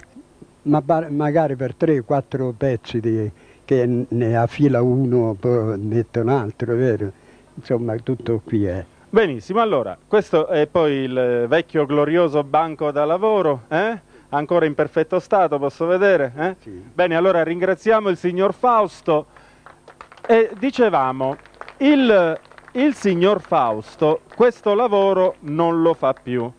magari per 3-4 pezzi che ne affila uno, poi mette un altro, vero? Insomma, tutto qui è. Benissimo, allora, questo è poi il vecchio glorioso banco da lavoro, ancora in perfetto stato, posso vedere? Sì. Bene, allora ringraziamo il signor Fausto e dicevamo, il signor Fausto questo lavoro non lo fa più,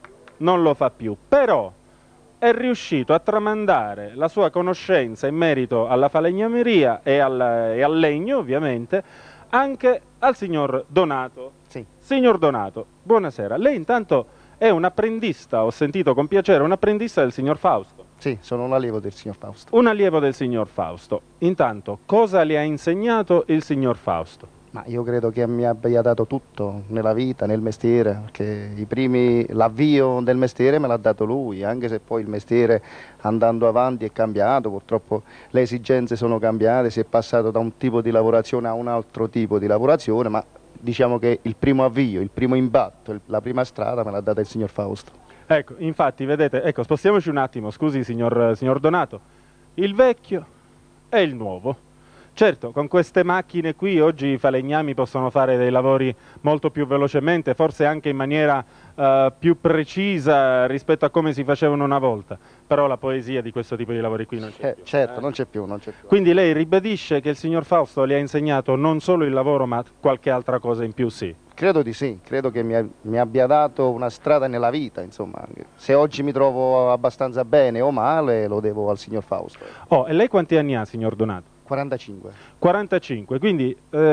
però è riuscito a tramandare la sua conoscenza in merito alla falegnameria e al legno, ovviamente, anche al signor Donato. Sì. Signor Donato, buonasera. Lei intanto è un apprendista, ho sentito con piacere, un apprendista del signor Fausto. Sì, sono un allievo del signor Fausto. Un allievo del signor Fausto. Intanto, cosa le ha insegnato il signor Fausto? Ma io credo che mi abbia dato tutto nella vita, nel mestiere, perché l'avvio del mestiere me l'ha dato lui, anche se poi il mestiere andando avanti è cambiato, purtroppo le esigenze sono cambiate, si è passato da un tipo di lavorazione a un altro tipo di lavorazione, ma diciamo che il primo avvio, il primo impatto, la prima strada me l'ha data il signor Fausto. Ecco, infatti, vedete, ecco, spostiamoci un attimo, scusi signor Donato, il vecchio e il nuovo. Certo, con queste macchine qui oggi i falegnami possono fare dei lavori molto più velocemente, forse anche in maniera più precisa rispetto a come si facevano una volta, però la poesia di questo tipo di lavori qui non c'è più. Certo, non c'è più. Quindi lei ribadisce che il signor Fausto le ha insegnato non solo il lavoro ma qualche altra cosa in più, sì? Credo di sì, credo che mi abbia dato una strada nella vita, insomma. Se oggi mi trovo abbastanza bene o male lo devo al signor Fausto. Oh, e lei quanti anni ha, signor Donato? 45. 45, quindi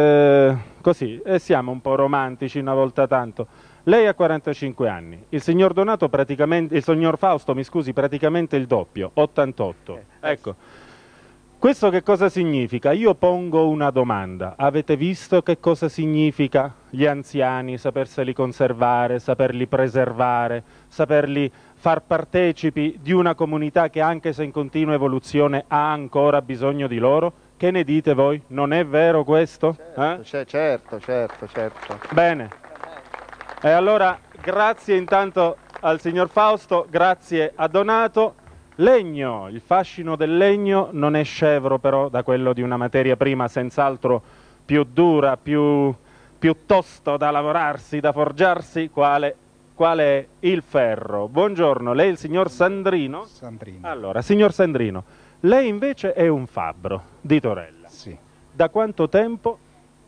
così, siamo un po' romantici una volta tanto. Lei ha 45 anni, il signor Donato praticamente, il signor Fausto, mi scusi, praticamente il doppio, 88. Ecco, questo che cosa significa? Io pongo una domanda, avete visto che cosa significa gli anziani, saperseli conservare, saperli preservare, saperli far partecipi di una comunità che anche se in continua evoluzione ha ancora bisogno di loro? Che ne dite voi? Non è vero questo? Certo. Bene. E allora grazie intanto al signor Fausto, grazie a Donato Legno, il fascino del legno non è scevro però da quello di una materia prima senz'altro più dura, più tosto da lavorarsi, da forgiarsi, quale è il ferro. Buongiorno, lei è il signor Sandrino? Sandrino. Allora, signor Sandrino, lei invece è un fabbro di Torella. Sì. Da quanto tempo?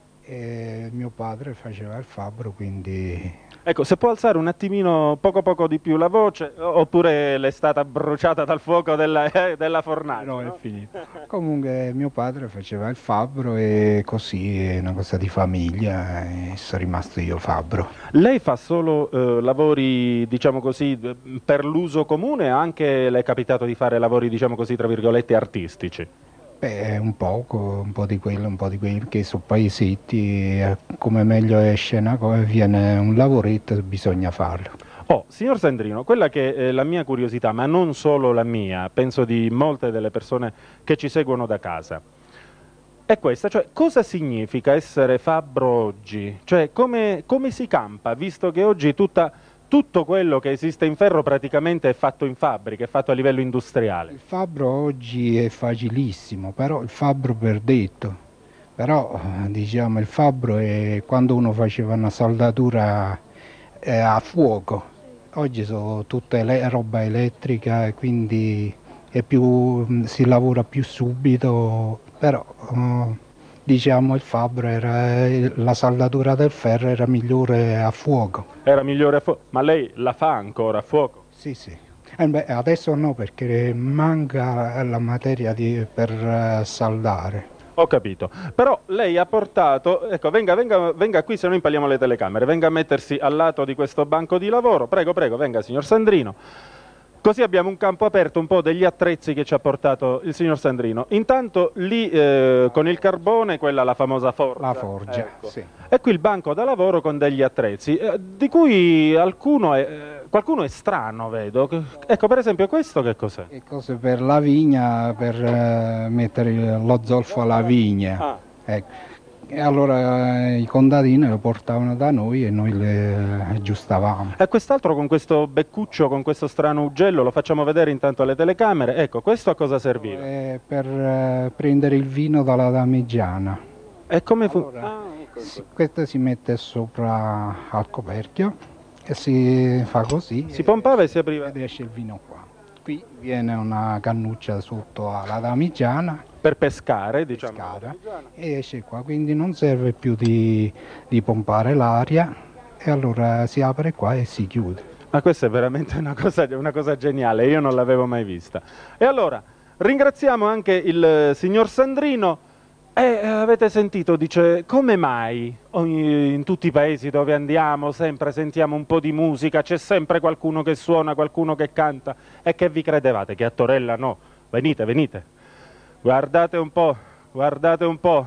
Mio padre faceva il fabbro, quindi... Ecco, se può alzare un attimino, poco di più la voce, oppure l'è stata bruciata dal fuoco della fornace? No, è finito. Comunque mio padre faceva il fabbro e così è una cosa di famiglia e sono rimasto io fabbro. Lei fa solo lavori, diciamo così, per l'uso comune, o anche le è capitato di fare lavori, diciamo così, tra virgolette, artistici? Beh, un po' di quello, un po' di quello, perché su paesetti, come meglio esce una cosa, viene un lavoretto, bisogna farlo. Oh, signor Sandrino, quella che è la mia curiosità, ma non solo la mia, penso di molte delle persone che ci seguono da casa, è questa, cioè cosa significa essere fabbro oggi? Cioè come si campa, visto che oggi tutto quello che esiste in ferro praticamente è fatto in fabbrica, è fatto a livello industriale. Il fabbro oggi è facilissimo, però il fabbro per detto. Però diciamo il fabbro è quando uno faceva una saldatura a fuoco. Oggi sono tutte roba elettrica, quindi si lavora più subito, però diciamo il fabbro la saldatura del ferro era migliore a fuoco. Era migliore a fuoco, ma lei la fa ancora a fuoco? Sì, sì. Beh, adesso no, perché manca la materia per saldare. Ho capito, però lei ha portato, ecco, venga qui, se no impalliamo le telecamere, venga a mettersi al lato di questo banco di lavoro, prego, venga signor Sandrino. Così abbiamo un campo aperto, un po' degli attrezzi che ci ha portato il signor Sandrino. Intanto lì con il carbone, quella la famosa forgia. La forgia, ecco. sì. E qui il banco da lavoro con degli attrezzi, di cui qualcuno è strano, vedo. Ecco, per esempio questo che cos'è? E cose per la vigna, per mettere lo zolfo alla vigna. Ah. Ecco. E allora i contadini lo portavano da noi e noi le aggiustavamo. E quest'altro con questo beccuccio, con questo strano ugello, lo facciamo vedere intanto alle telecamere. Ecco, questo a cosa serviva? Per prendere il vino dalla damigiana. E come Questo si mette sopra al coperchio e si fa così. Si pompava e si apriva. Ed esce il vino qua. Qui viene una cannuccia sotto alla damigiana. Per pescare, diciamo. E esce qua, quindi non serve più di pompare l'aria e allora si apre qua e si chiude. Ma questa è veramente una cosa geniale, io non l'avevo mai vista. E allora, ringraziamo anche il signor Sandrino. Avete sentito, dice, come mai in tutti i paesi dove andiamo sempre sentiamo un po' di musica, c'è sempre qualcuno che suona, qualcuno che canta, e che vi credevate che a Torella no? Venite. Guardate un po'.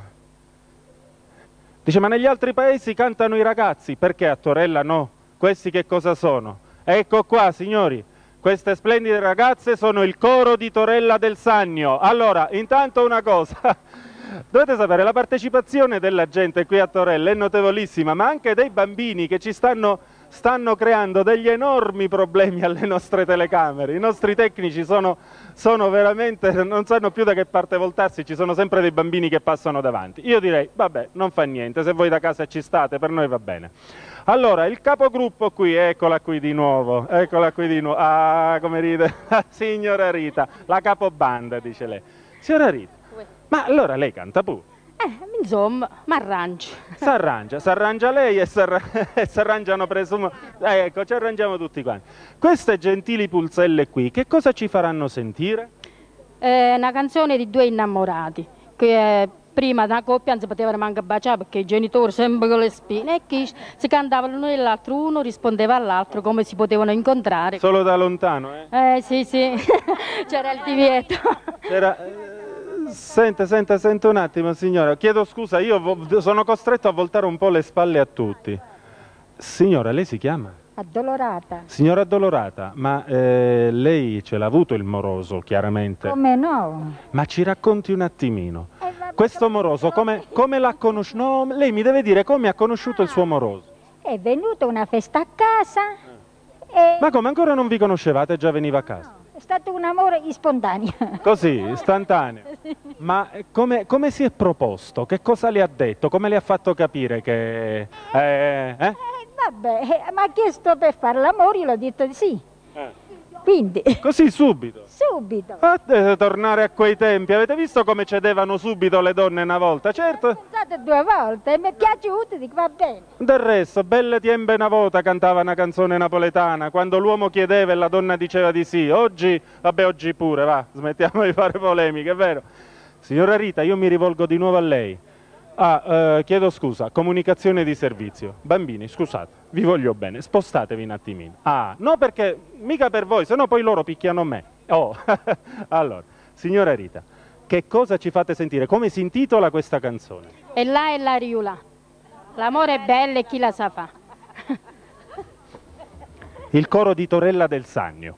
Dice, ma negli altri paesi cantano i ragazzi, perché a Torella no? Questi che cosa sono? Ecco qua, signori, queste splendide ragazze sono il coro di Torella del Sannio. Allora, intanto una cosa, dovete sapere, la partecipazione della gente qui a Torella è notevolissima, ma anche dei bambini che ci stanno creando degli enormi problemi alle nostre telecamere. I nostri tecnici sono veramente, non sanno più da che parte voltarsi, ci sono sempre dei bambini che passano davanti. Io direi, vabbè, non fa niente, se voi da casa ci state, per noi va bene. Allora, il capogruppo qui, eccola qui di nuovo, ah, come ride, signora Rita, la capobanda, dice lei. Signora Rita, ma allora lei canta pure? Insomma, mi arrangio. S'arrangia lei e s'arrangiano, presumo. Ecco, ci arrangiamo tutti quanti. Queste gentili pulzelle qui, che cosa ci faranno sentire? Una canzone di due innamorati, che prima una coppia non si potevano manco baciare perché i genitori sempre con le spine, e chi si cantavano l'uno e l'altro, uno rispondeva all'altro come si potevano incontrare. Solo da lontano, eh? Sì, c'era il divieto. Senta un attimo, signora, chiedo scusa, io sono costretto a voltare un po' le spalle a tutti. Signora, lei si chiama? Addolorata. Signora Addolorata, ma lei ce l'ha avuto il moroso, chiaramente? Come no? Ma ci racconti un attimino. Questo moroso, come l'ha conosciuto? No, lei mi deve dire come ha conosciuto il suo moroso. È venuta una festa a casa. Ma come, ancora non vi conoscevate e già veniva a casa? È stato nato un amore spontaneo. Così, istantaneo. Ma come si è proposto? Che cosa le ha detto? Come le ha fatto capire che... Vabbè, mi ha chiesto per fare l'amore, io l'ho detto di sì. Quindi... Così subito? Subito. Tornare a quei tempi, avete visto come cedevano subito le donne una volta? Certo. Sono state 2 volte e mi è piaciuto, dico va bene. Del resto, belle tiembe una volta cantava una canzone napoletana, quando l'uomo chiedeva e la donna diceva di sì. Oggi, vabbè oggi pure, va, smettiamo di fare polemiche, è vero? Signora Rita, io mi rivolgo di nuovo a lei. Chiedo scusa, comunicazione di servizio. Bambini, scusate, vi voglio bene, spostatevi un attimino. No, perché mica per voi, sennò poi loro picchiano me. Allora, signora Rita, che cosa ci fate sentire? Come si intitola questa canzone? E là è la riula. L'amore è bello e chi la sa fa. Il coro di Torella del Sannio.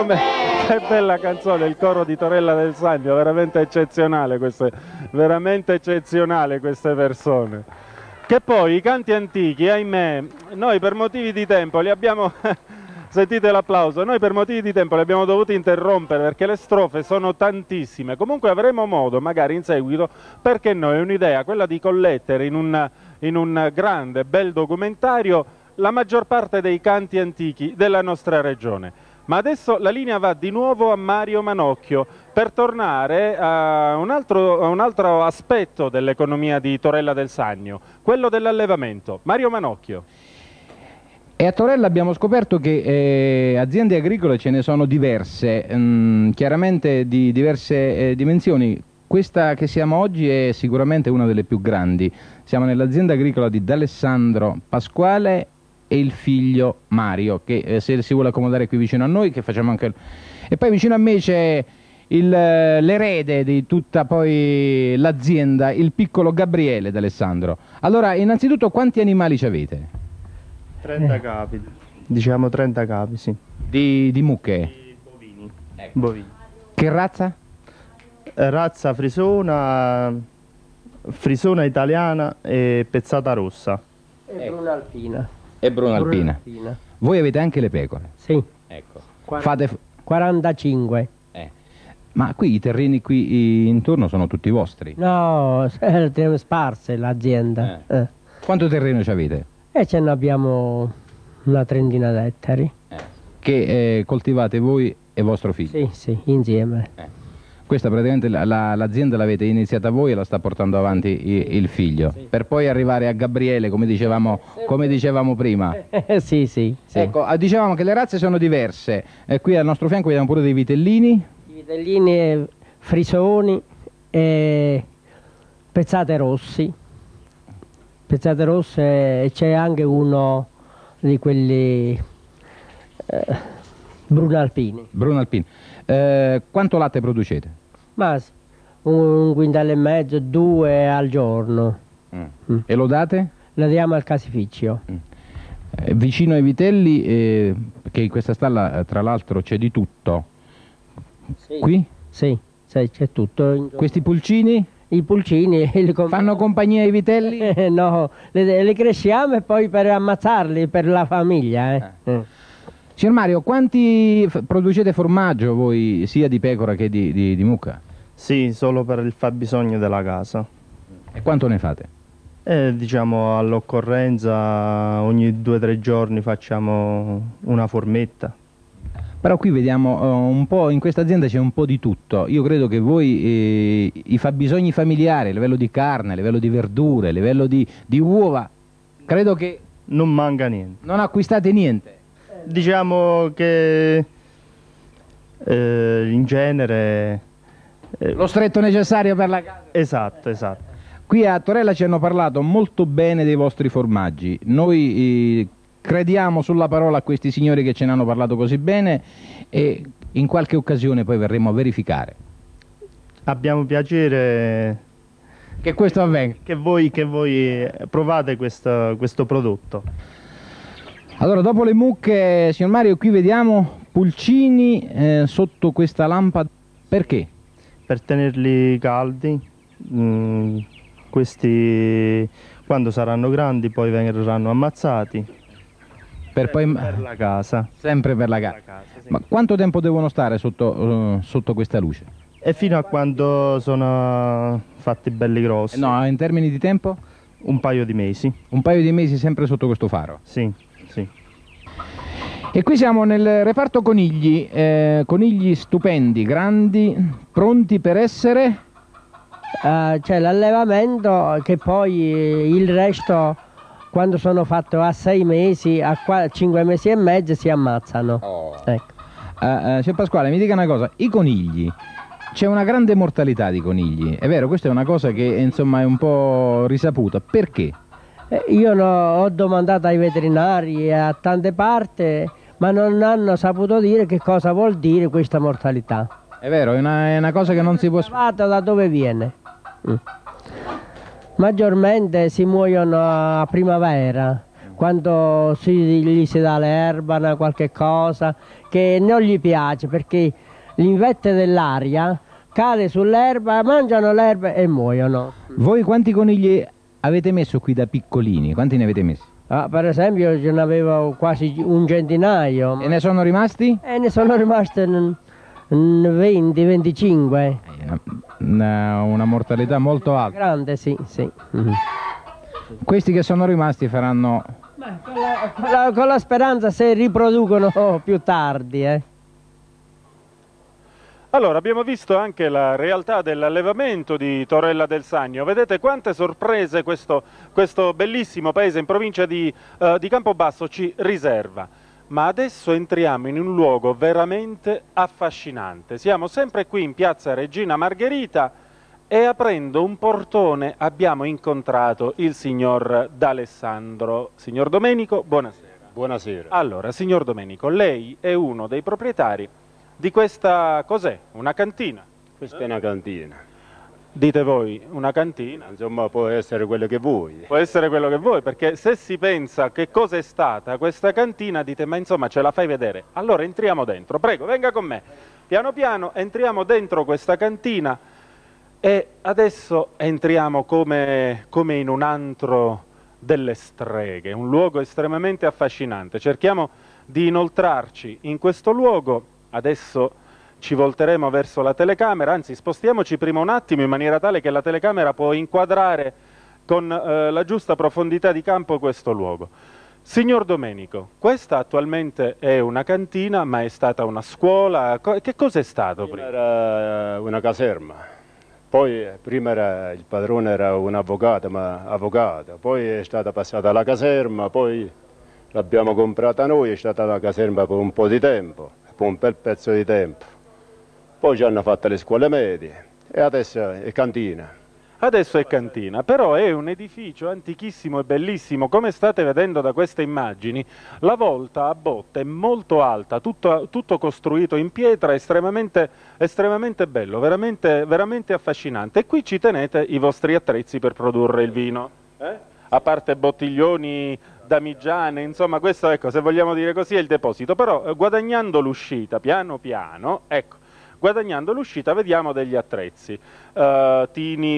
Che bella canzone, il coro di Torella del Sannio, veramente eccezionale queste persone. Che poi i canti antichi, ahimè, noi per motivi di tempo li abbiamo... Sentite l'applauso, noi per motivi di tempo li abbiamo dovuti interrompere perché le strofe sono tantissime. Comunque avremo modo, magari in seguito, perché noi è un'idea, quella di collettere in un grande, bel documentario la maggior parte dei canti antichi della nostra regione. Ma adesso la linea va di nuovo a Mario Manocchio per tornare a un altro aspetto dell'economia di Torella del Sannio, quello dell'allevamento. Mario Manocchio. E a Torella abbiamo scoperto che aziende agricole ce ne sono diverse, chiaramente di diverse dimensioni. Questa che siamo oggi è sicuramente una delle più grandi. Siamo nell'azienda agricola di D'Alessandro Pasquale e il figlio Mario, che se si vuole accomodare qui vicino a noi, che facciamo anche... E poi vicino a me c'è l'erede di tutta poi l'azienda, il piccolo Gabriele D'Alessandro. Allora, innanzitutto, quanti animali ci avete? 30 capi, diciamo 30 capi, sì. Di mucche? Di bovini. Ecco. Bovini. Che razza? Razza frisona italiana e pezzata rossa. E bruna alpina. E bruna alpina. Voi avete anche le pecore? Sì. Ecco. 45. Ma qui i terreni qui intorno sono tutti vostri? No, teniamo sparse l'azienda. Quanto terreno ci avete? E ce ne abbiamo una trentina di ettari. Che coltivate voi e vostro figlio? Sì, sì, insieme. Questa praticamente l'azienda l'avete iniziata voi e la sta portando avanti il figlio, sì. Per poi arrivare a Gabriele, come dicevamo prima. Sì, sì, sì. Ecco, dicevamo che le razze sono diverse. Qui al nostro fianco vediamo pure dei vitellini. I vitellini, frisoni e pezzate rossi. Pezzate rosse, e c'è anche uno di quelli brunalpini. Brunalpini. Quanto latte producete? Ma 1,5 quintali, 2 al giorno. E lo date? Lo diamo al casificio. Vicino ai vitelli, che in questa stalla tra l'altro c'è di tutto. Sì. Qui? Sì, c'è tutto. Questi pulcini? I pulcini fanno compagnia ai vitelli? No, li cresciamo e poi per ammazzarli per la famiglia. Signor Mario, quanti producete formaggio voi, sia di pecora che di mucca? Sì, solo per il fabbisogno della casa. E quanto ne fate? Diciamo all'occorrenza ogni 2 o 3 giorni facciamo una formetta. Però qui vediamo un po', in questa azienda c'è un po' di tutto. Io credo che voi i fabbisogni familiari, a livello di carne, a livello di verdure, a livello di uova, credo che... Non manca niente. Non acquistate niente? Diciamo che in genere... Lo stretto necessario per la casa? Esatto, esatto. Qui a Torella ci hanno parlato molto bene dei vostri formaggi. Noi... crediamo sulla parola a questi signori che ce ne hanno parlato così bene e in qualche occasione poi verremo a verificare. Abbiamo piacere che questo avvenga. Che voi provate questo prodotto. Allora, dopo le mucche, signor Mario, qui vediamo pulcini sotto questa lampada. Perché? Per tenerli caldi. Questi quando saranno grandi poi verranno ammazzati. Per la casa. Sempre per la casa. Sì. Ma quanto tempo devono stare sotto questa luce? E fino a quando sono fatti belli grossi. No, in termini di tempo? Un paio di mesi. Un paio di mesi sempre sotto questo faro? Sì, sì. E qui siamo nel reparto conigli, conigli stupendi, grandi, pronti per essere? C'è l'allevamento che poi il resto... Quando sono fatto a 6 mesi, a 5 mesi e mezzo si ammazzano. Ecco. Signor Pasquale, mi dica una cosa, i conigli, c'è una grande mortalità di conigli, è vero? Questa è una cosa che insomma è un po' risaputa, perché? Io ho domandato ai veterinari e a tante parti, ma non hanno saputo dire che cosa vuol dire questa mortalità. È vero, è una cosa che non si può spiegare. Da dove viene? Maggiormente si muoiono a primavera, quando gli si dà l'erba, qualche cosa, che non gli piace perché l'invette dell'aria cade sull'erba, mangiano l'erba e muoiono. Voi quanti conigli avete messo qui da piccolini? Quanti ne avete messi? Per esempio ce n'avevo quasi un centinaio. E ne sono rimasti? E ne sono rimasti 20-25. Una mortalità molto alta. Grande, sì, sì. Questi che sono rimasti faranno... Con la speranza se riproducono più tardi. Allora, abbiamo visto anche la realtà dell'allevamento di Torella del Sannio. Vedete quante sorprese questo bellissimo paese in provincia di Campobasso ci riserva. Ma adesso entriamo in un luogo veramente affascinante. Siamo sempre qui in piazza Regina Margherita e aprendo un portone abbiamo incontrato il signor D'Alessandro. Signor Domenico, buonasera. Buonasera. Allora, signor Domenico, lei è uno dei proprietari di questa, cos'è? Una cantina? Questa è una cantina. Dite voi, una cantina? Insomma, può essere quello che vuoi. Può essere quello che vuoi, perché se si pensa che cosa è stata questa cantina, dite, ma insomma ce la fai vedere. Allora entriamo dentro, prego, venga con me. Piano piano entriamo dentro questa cantina e adesso entriamo come in un antro delle streghe, un luogo estremamente affascinante. Cerchiamo di inoltrarci in questo luogo. Adesso ci volteremo verso la telecamera, anzi spostiamoci prima un attimo in maniera tale che la telecamera può inquadrare con la giusta profondità di campo questo luogo. Signor Domenico, questa attualmente è una cantina, ma è stata una scuola? Che cosa è stato prima? Era una caserma, poi prima il padrone era un avvocato, poi è stata passata alla caserma, poi l'abbiamo comprata noi, è stata la caserma per un po' di tempo. Per un bel pezzo di tempo, poi ci hanno fatto le scuole medie e adesso è cantina. Adesso è cantina, però è un edificio antichissimo e bellissimo, come state vedendo da queste immagini. La volta a botte è molto alta, tutto costruito in pietra, estremamente bello, veramente affascinante. E qui ci tenete i vostri attrezzi per produrre il vino, a parte bottiglioni, damigiane, insomma questo, ecco, se vogliamo dire così, è il deposito. Però guadagnando l'uscita piano piano, ecco, guadagnando l'uscita vediamo degli attrezzi, tini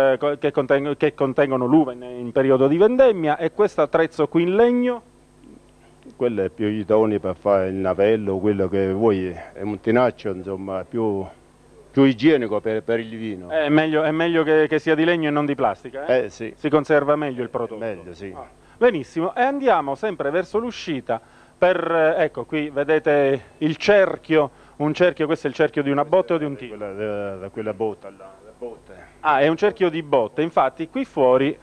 che contengono l'uva in periodo di vendemmia, e questo attrezzo qui in legno? Quello è più idoneo per fare il navello, quello che vuoi, è un tinaccio, insomma, più igienico per il vino. È meglio che sia di legno e non di plastica? Sì. Si conserva meglio il prodotto? Meglio, sì. Benissimo, e andiamo sempre verso l'uscita ecco qui vedete il cerchio, questo è il cerchio di una botte o di un tiro? Quella botte, la botte. Ah, è un cerchio di botte, infatti qui fuori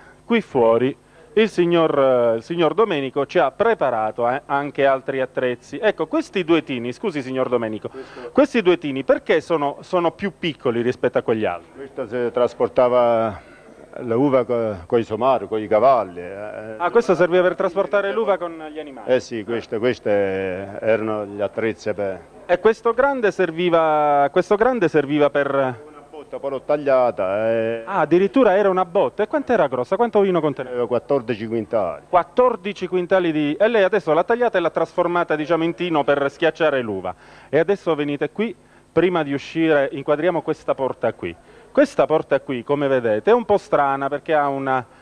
il signor Domenico ci ha preparato anche altri attrezzi. Ecco, questi due tini, scusi signor Domenico, questi due tini perché sono più piccoli rispetto a quegli altri? Questo si trasportava l'uva con i somari, con i cavalli. Questo serviva per trasportare l'uva con gli animali? Sì, questi erano gli attrezzi per... E questo grande serviva per... Una botta poi tagliata. Addirittura era una botta. E quanto era grossa? Quanto vino conteneva? 14 quintali. 14 quintali di... E lei adesso l'ha tagliata e l'ha trasformata, diciamo, in tino per schiacciare l'uva. E adesso venite qui, prima di uscire, inquadriamo questa porta qui. Questa porta qui, come vedete, è un po' strana perché ha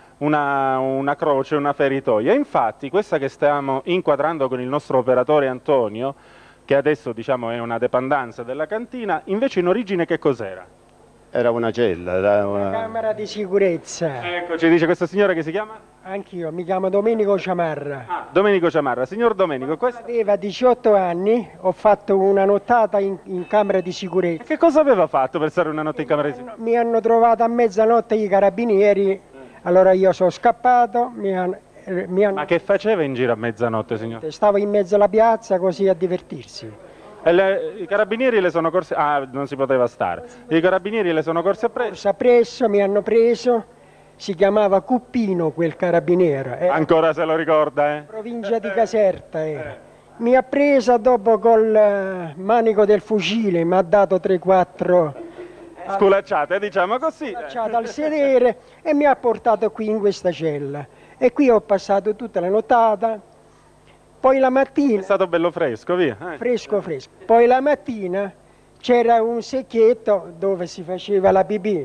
una croce, una feritoia. Infatti, questa che stiamo inquadrando con il nostro operatore Antonio, che adesso diciamo è una dependenza della cantina, invece in origine che cos'era? Era una cella. Una camera di sicurezza. Ecco, ci dice questo signore che si chiama? Anch'io, mi chiamo Domenico Ciamarra. Domenico Ciamarra. Signor Domenico, questo... Aveva 18 anni, ho fatto una nottata in camera di sicurezza. Che cosa aveva fatto per stare una notte in camera di sicurezza? Mi hanno trovato a mezzanotte i carabinieri, allora io sono scappato, Ma che faceva in giro a mezzanotte, signor? Stavo in mezzo alla piazza così a divertirsi. I carabinieri le sono corsi... non si poteva stare. I carabinieri le sono corsi appresso? Mi hanno preso, si chiamava Cuppino quel carabiniere. Ancora se lo ricorda, Provincia di Caserta, Mi ha presa dopo col manico del fucile, mi ha dato 3-4... Sculacciate, diciamo così. Sculacciate al sedere e mi ha portato qui in questa cella. E qui ho passato tutta la nottata, poi la mattina... È stato bello fresco, via. Fresco, fresco. Poi la mattina c'era un secchietto dove si faceva la pipì.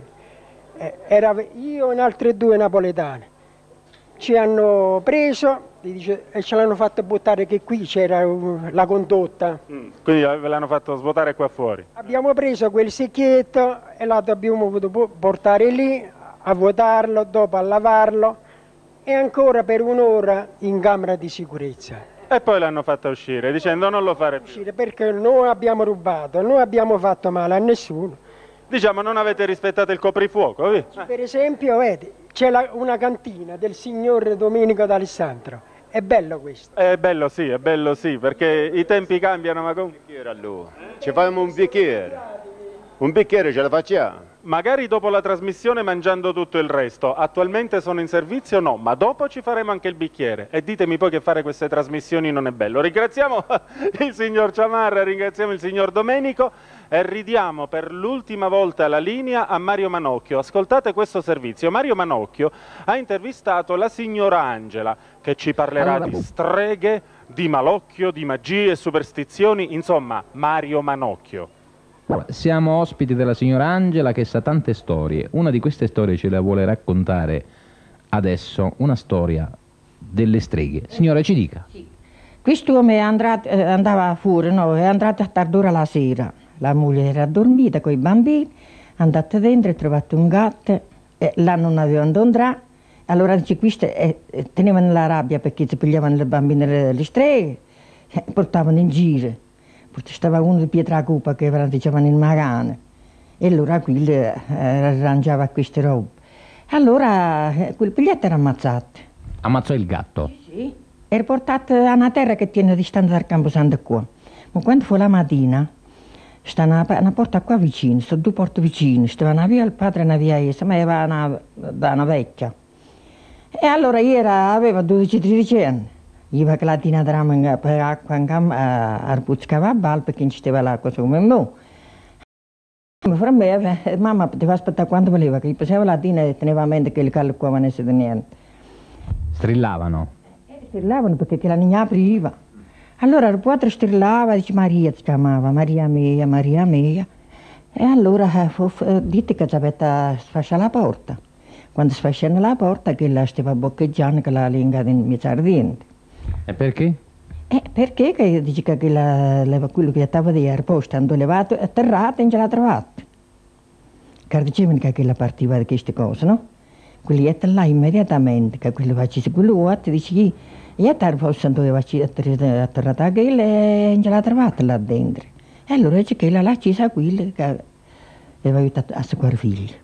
Era io e altre 2 napoletane. Ci hanno preso e ce l'hanno fatto buttare che qui c'era la condotta. Quindi ve l'hanno fatto svuotare qua fuori? Abbiamo preso quel secchietto e lo abbiamo potuto portare lì a vuotarlo, dopo a lavarlo e ancora per un'ora in camera di sicurezza. E poi l'hanno fatta uscire dicendo non lo fare più. Perché noi abbiamo rubato, noi abbiamo fatto male a nessuno. Diciamo non avete rispettato il coprifuoco, via. Per esempio, vedi, c'è una cantina del signor Domenico D'Alessandro. È bello questo. È bello sì, perché i tempi cambiano, ma con... Ci facciamo un bicchiere ce la facciamo. Magari dopo la trasmissione mangiando tutto il resto. Attualmente sono in servizio? No, ma dopo ci faremo anche il bicchiere. E ditemi poi che fare queste trasmissioni non è bello. Ringraziamo il signor Ciamarra, ringraziamo il signor Domenico e ridiamo per l'ultima volta la linea a Mario Manocchio. Ascoltate questo servizio. Mario Manocchio ha intervistato la signora Angela che ci parlerà di streghe, di malocchio, di magie e superstizioni. Insomma, Mario Manocchio. Siamo ospiti della signora Angela che sa tante storie. Una di queste storie ce la vuole raccontare adesso, una storia delle streghe. Signora, ci dica. Sì. Quest'uomo andava fuori, no? È andato a tard'ora la sera. La moglie era addormita con i bambini, è andata dentro, ha trovato un gatto, là non avevano dove andare. Allora dice, queste tenevano la rabbia perché si pigliavano le bambine le streghe, portavano in giro. Stava uno di Pietracupa che dicevano in Magane e allora qui arrangiava queste robe. Allora quel piglietto era ammazzato. Ammazzò il gatto? Sì. Era portato a una terra che tiene a distanza dal Camposanto qua. Ma quando fu la mattina, sta una porta qua vicino, sono 2 porte vicine, stava una via il padre e una via essa, ma era una vecchia. E allora aveva 12-13 anni. Io che la tina drama per acqua in campo a puzzcava a bal perché non ci stava l'acqua come me. Mamma poteva aspettare quando voleva, che gli passava la tina e teneva a mente che il callo qua non essere niente. Strillavano? Strillavano perché la niña apriva. Allora il padre strillava, dice Maria si chiamava, Maria mia, Maria mia. E allora dite che aveva sfasciato la porta. Quando sfasciano la porta che la stava boccheggiando con la lingua in mezzo al dente. E perché? Perché che dice che quello che stava lì al posto andò levato, atterrato e non ce l'ha trovato. Che dicevano che la partiva di queste cose, no? Quelli erano là immediatamente, che quello facesse quello altro, dice che io al posto doveva atterrato a quello e non ce l'ha trovato là dentro. E allora dice che l'ha accesa a quello che aveva aiutato a seguire figli.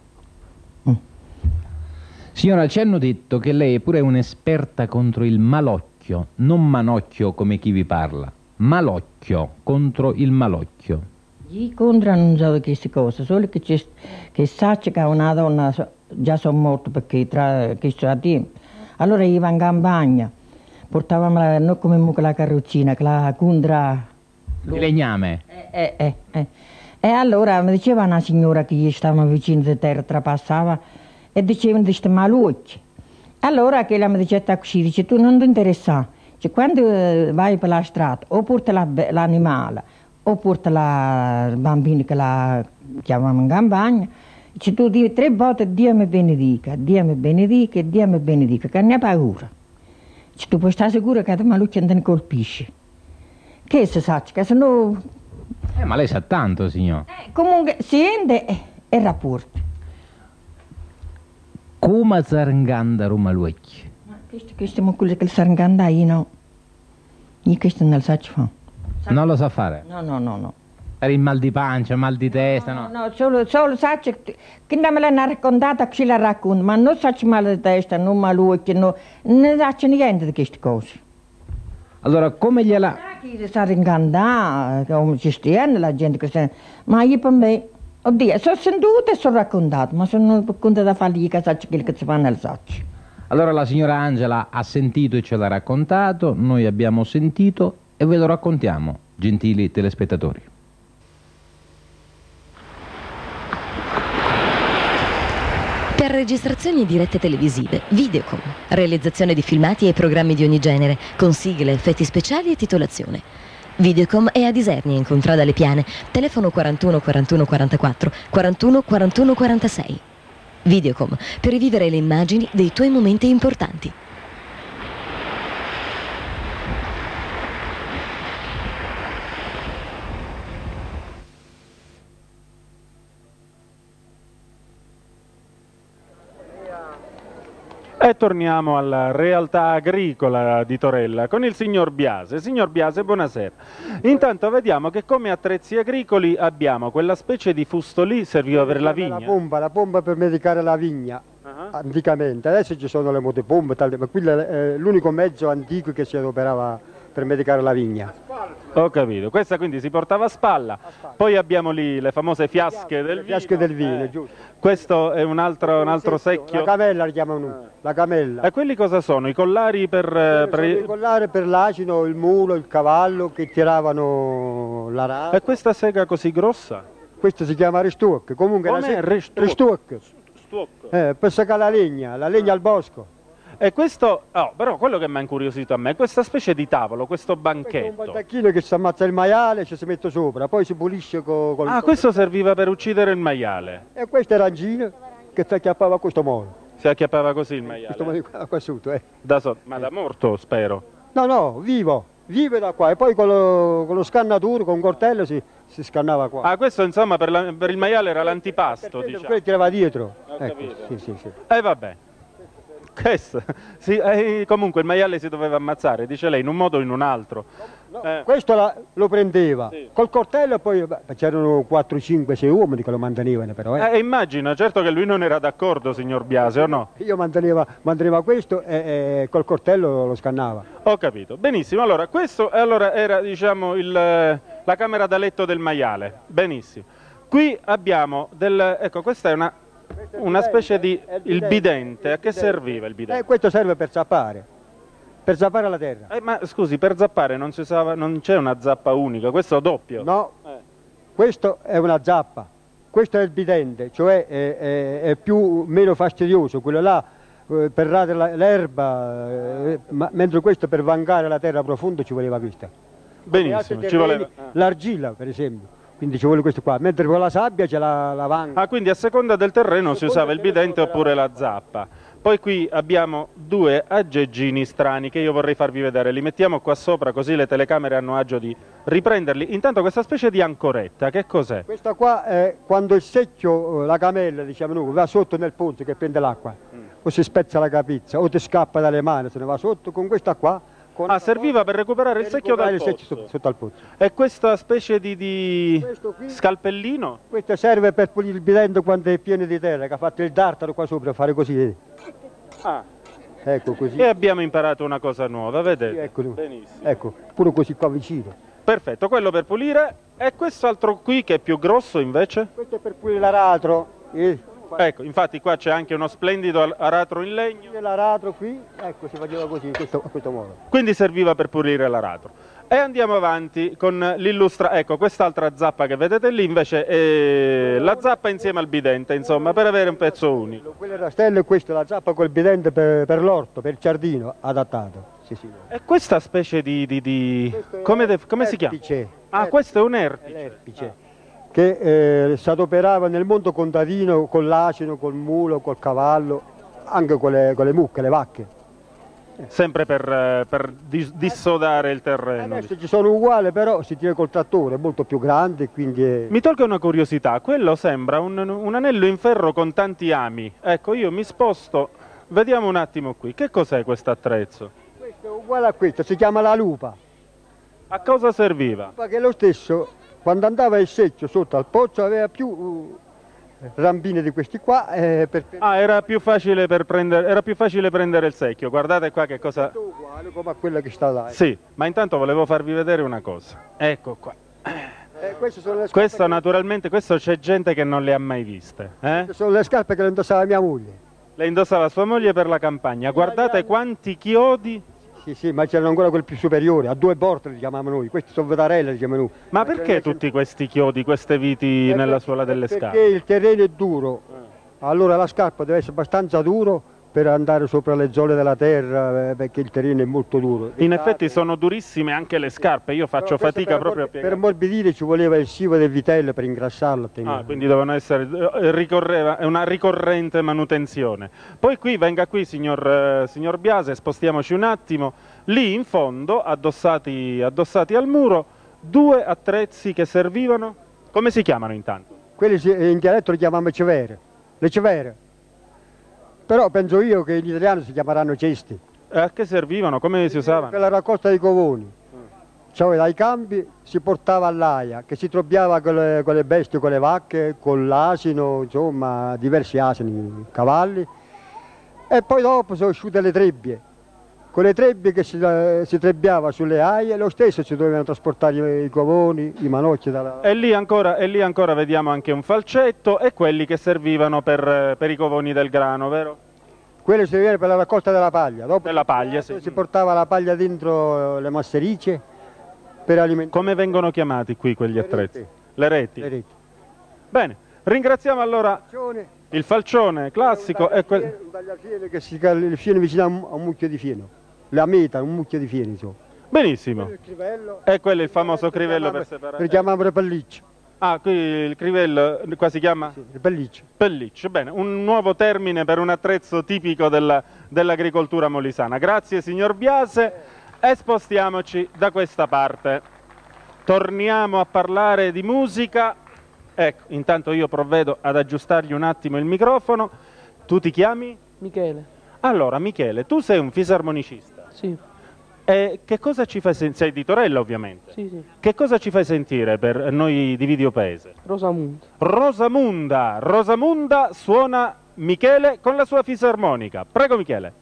Signora, ci hanno detto che lei è pure un'esperta contro il malocchio, non manocchio come chi vi parla, malocchio, contro il malocchio. Io contro non so di queste cose, solo che sa che una donna già sono morta perché tra questo tempo. Allora io in campagna, portavamo non come la carrozzina, che la condra... Di legname? E allora mi diceva una signora che io stavo vicino di terra, trapassava, e dicevano di queste malocchie. Allora che mi diceva così, dice tu non ti interessa, cioè, quando vai per la strada o porta l'animale o porta il bambino che la chiamavamo in campagna, dice tu dici 3 volte Dio mi benedica, Dio mi benedica, Dio mi benedica, che ne hai paura. Dice tu puoi stare sicuro che la malocchia non ti colpisce. Che si sa, che se no... Ma lei sa tanto, signor. Comunque si rende e rapporto. Come saranganda rumalucchi? Questo è quello che saranganda io no. Io questo non lo so fare. Non lo sa fare? No. Per il mal di pancia, mal di testa, no? No, solo so che me l'hanno raccontata che la racconto, ma non so mal di testa, non malucchi, non so niente di queste cose. Allora, come gliela... Chi saranganda, come cristiani, la gente cristiana, ma io per me... Oddio, sono seduta e sono raccontato, ma sono contenta da fargli che sa quello che si fa nel sacco. Allora la signora Angela ha sentito e ce l'ha raccontato, noi abbiamo sentito e ve lo raccontiamo, gentili telespettatori. Per per registrazioni e dirette televisive, Videocom, realizzazione di filmati e programmi di ogni genere, con sigle, effetti speciali e titolazione. Videocom è ad Isernia, in Contrada Le Piane, telefono 41 41 44, 41 41 46. Videocom, per rivivere le immagini dei tuoi momenti importanti. E torniamo alla realtà agricola di Torella con il signor Biase. Signor Biase, buonasera. Intanto vediamo che come attrezzi agricoli abbiamo quella specie di fusto lì, serviva per la vigna. La pompa per medicare la vigna, anticamente. Adesso ci sono le motopompe, ma quello è l'unico mezzo antico che si adoperava per medicare la vigna. Ho capito, questa quindi si portava a spalla, poi abbiamo lì le famose fiasche del vino. Fiasche del vino, giusto. Questo è un altro secchio. La camella la chiamano, la camella. E quelli cosa sono? I collari I collari per l'asino, il mulo, il cavallo che tiravano la rapa. E questa sega così grossa? Questa si chiama restuoc, comunque restuoc. Per seccare la legna al bosco. E questo, però quello che mi ha incuriosito a me è questa specie di tavolo, questo banchetto. Questo è un baldacchino che si ammazza il maiale e ci si mette sopra, poi si pulisce con... questo serviva per uccidere il maiale. E questo era Angino che si acchiappava a questo modo. Si acchiappava così il maiale? Questo modo qua sotto, Da sotto, ma da morto, spero. No, vivo da qua, e poi con lo scannatore, con un coltello si scannava qua. Questo insomma per il maiale era l'antipasto, diciamo. Quello tirava dietro. Ho capito. Sì. Vabbè. Questo, comunque il maiale si doveva ammazzare, dice lei, in un modo o in un altro. Questo lo prendeva col coltello, e poi c'erano 4, 5, 6 uomini che lo mantenevano però. Immagino, certo che lui non era d'accordo, signor Biase, o no? Io manteneva questo e col coltello lo scannava. Ho capito, benissimo. Allora, questo era diciamo la camera da letto del maiale, benissimo. Qui abbiamo ecco, questa è una specie di il bidente. A che serviva il bidente? Questo serve per zappare la terra. Ma scusi, per zappare non c'è una zappa unica, questo è doppio? No, questo è una zappa, questo è il bidente, cioè è meno fastidioso, quello là per radere l'erba, mentre questo per vangare la terra profonda ci voleva questa. Benissimo, ci voleva l'argilla per esempio. Quindi ci vuole questo qua, mentre con la sabbia c'è la vanga. Quindi a seconda del terreno si usava il bidente oppure la zappa. Poi qui abbiamo 2 aggeggini strani che io vorrei farvi vedere, li mettiamo qua sopra così le telecamere hanno agio di riprenderli. Intanto questa specie di ancoretta, che cos'è? Questa qua è quando il secchio, la camella diciamo noi, va sotto nel ponte che prende l'acqua, o si spezza la capizza, o ti scappa dalle mani, se ne va sotto, con questa qua. Serviva per recuperare il secchio dal pozzo. Sotto al pozzo. E questa specie di scalpellino? Questo serve per pulire il bidente quando è pieno di terra, che ha fatto il dartaro qua sopra, fare così. Ecco così. E abbiamo imparato una cosa nuova, vedete? Sì, ecco. Benissimo. Ecco, pure così qua vicino. Perfetto, quello per pulire. E quest'altro qui che è più grosso invece? Questo è per pulire l'aratro. Ecco, infatti qua c'è anche uno splendido aratro in legno. L'aratro qui, ecco, si faceva così, a questo modo. Quindi serviva per pulire l'aratro. E andiamo avanti con ecco, quest'altra zappa che vedete lì invece è la zappa insieme al bidente, insomma, per avere un pezzo unico. Quello è il rastello e questa è la zappa col bidente per l'orto, per il giardino, adattato. Sì. E questa specie come si chiama? Questo è un erpice. Che si adoperava nel mondo contadino con l'asino, col mulo, col cavallo, anche con le mucche, le vacche. Sempre per dissodare il terreno. Adesso ci sono uguali, però si tira col trattore, è molto più grande, quindi... Mi tolgo una curiosità, quello sembra un anello in ferro con tanti ami. Ecco, io mi sposto, vediamo un attimo qui, che cos'è questo attrezzo? Questo è uguale a questo, si chiama la lupa. A cosa serviva? Perché lo stesso... Quando andava il secchio sotto al pozzo aveva più rampine di questi qua. Era più facile prendere il secchio. Guardate qua che cosa... Uguale come a quella che sta là. Sì, ma intanto volevo farvi vedere una cosa. Ecco qua. Questo naturalmente, c'è gente che non le ha mai viste. Queste sono le scarpe che le indossava mia moglie. Le indossava sua moglie per la campagna. Guardate quanti chiodi. Sì, ma c'erano ancora quelli più superiori, a 2 porte li chiamavamo noi, questi sono vedarelle li chiamano noi. Ma perché tutti questi chiodi, queste viti nella suola delle scarpe? Perché il terreno è duro allora la scarpa deve essere abbastanza duro per andare sopra le zone della terra, perché il terreno è molto duro. In effetti sono durissime anche le scarpe, io faccio fatica proprio a Per piegare. ammorbidire ci voleva il sivo del vitello per ingrassarlo. Ah, quindi devono essere, è una ricorrente manutenzione. Poi venga qui signor Biase, spostiamoci un attimo, lì in fondo, addossati al muro, due attrezzi che servivano, come si chiamano intanto? Quelli in dialetto li chiamiamo cevere, le cevere. Però penso io che in italiano si chiameranno cesti. A che servivano? Come si usavano? Per la raccolta dei covoni. Cioè dai campi si portava all'aia, che si troviava con le bestie, con le vacche, con l'asino, insomma diversi asini, cavalli. E poi dopo sono uscite le trebbie. Con le trebbie che si trebbiava sulle aie, lo stesso si dovevano trasportare i covoni, i manocchi. E lì ancora vediamo anche un falcetto e quelli che servivano per i covoni del grano, vero? Quello serviva per la raccolta della paglia. Dopo della paglia, sì. Si portava la paglia dentro le massericie per alimentare. Come vengono chiamati qui quegli attrezzi? Le reti. Bene, ringraziamo allora il falcione classico. Un tagliafieno che il fieno vicino a un mucchio di fieno. La meta, un mucchio di fieno, insomma. Benissimo. E quello è il famoso crivello per separare. Lo chiamavano pelliccio. Ah, qui il crivello qua si chiama? Sì, il pelliccio. Pelliccio, bene, un nuovo termine per un attrezzo tipico dell'agricoltura molisana. Grazie signor Biase e spostiamoci da questa parte. Torniamo a parlare di musica. Ecco, intanto io provvedo ad aggiustargli un attimo il microfono. Tu ti chiami? Michele. Allora, Michele, tu sei un fisarmonicista. Sì. E che cosa ci fai sentire? Sei di Torella, ovviamente. Sì, sì. Che cosa ci fai sentire per noi di Videopaese? Rosamunda. Rosamunda. Rosamunda suona Michele con la sua fisarmonica. Prego, Michele.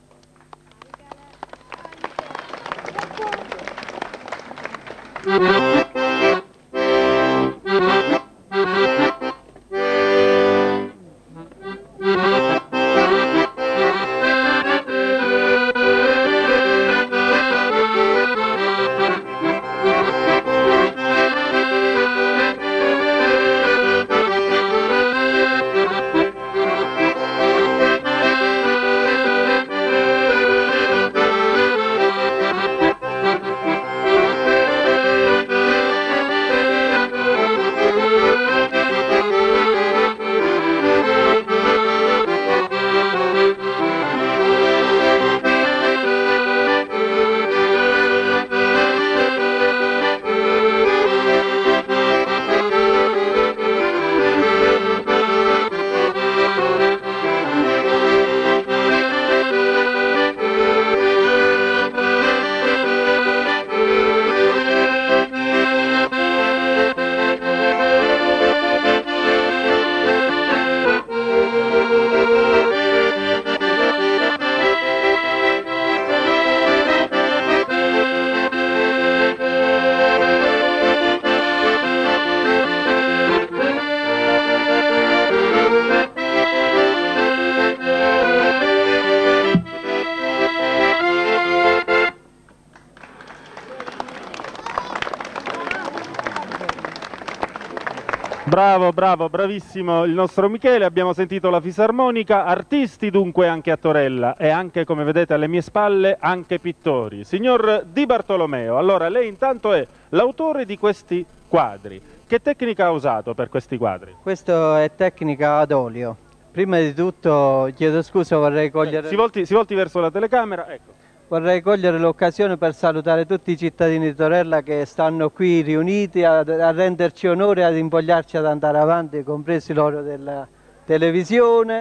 Bravo, bravo, bravissimo il nostro Michele, abbiamo sentito la fisarmonica, artisti dunque anche a Torella e anche, come vedete alle mie spalle, anche pittori. Signor Di Bartolomeo, allora lei intanto è l'autore di questi quadri. Che tecnica ha usato per questi quadri? Questa è tecnica ad olio. Prima di tutto, chiedo scusa, vorrei cogliere... Si volti verso la telecamera, ecco. Vorrei cogliere l'occasione per salutare tutti i cittadini di Torella che stanno qui riuniti a renderci onore, ad invogliarci ad andare avanti, compresi loro della televisione,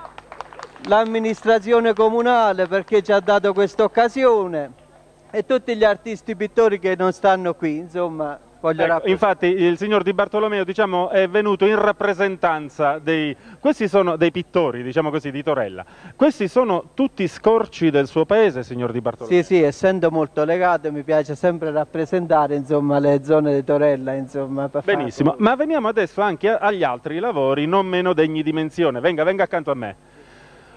l'amministrazione comunale perché ci ha dato questa occasione e tutti gli artisti pittori che non stanno qui, insomma. Infatti il signor Di Bartolomeo, diciamo, è venuto in rappresentanza questi sono dei pittori, diciamo così, di Torella. Questi sono tutti scorci del suo paese, signor Di Bartolomeo? Sì, essendo molto legato mi piace sempre rappresentare, insomma, le zone di Torella, insomma. Benissimo, ma veniamo adesso anche agli altri lavori non meno degni di menzione. Venga accanto a me.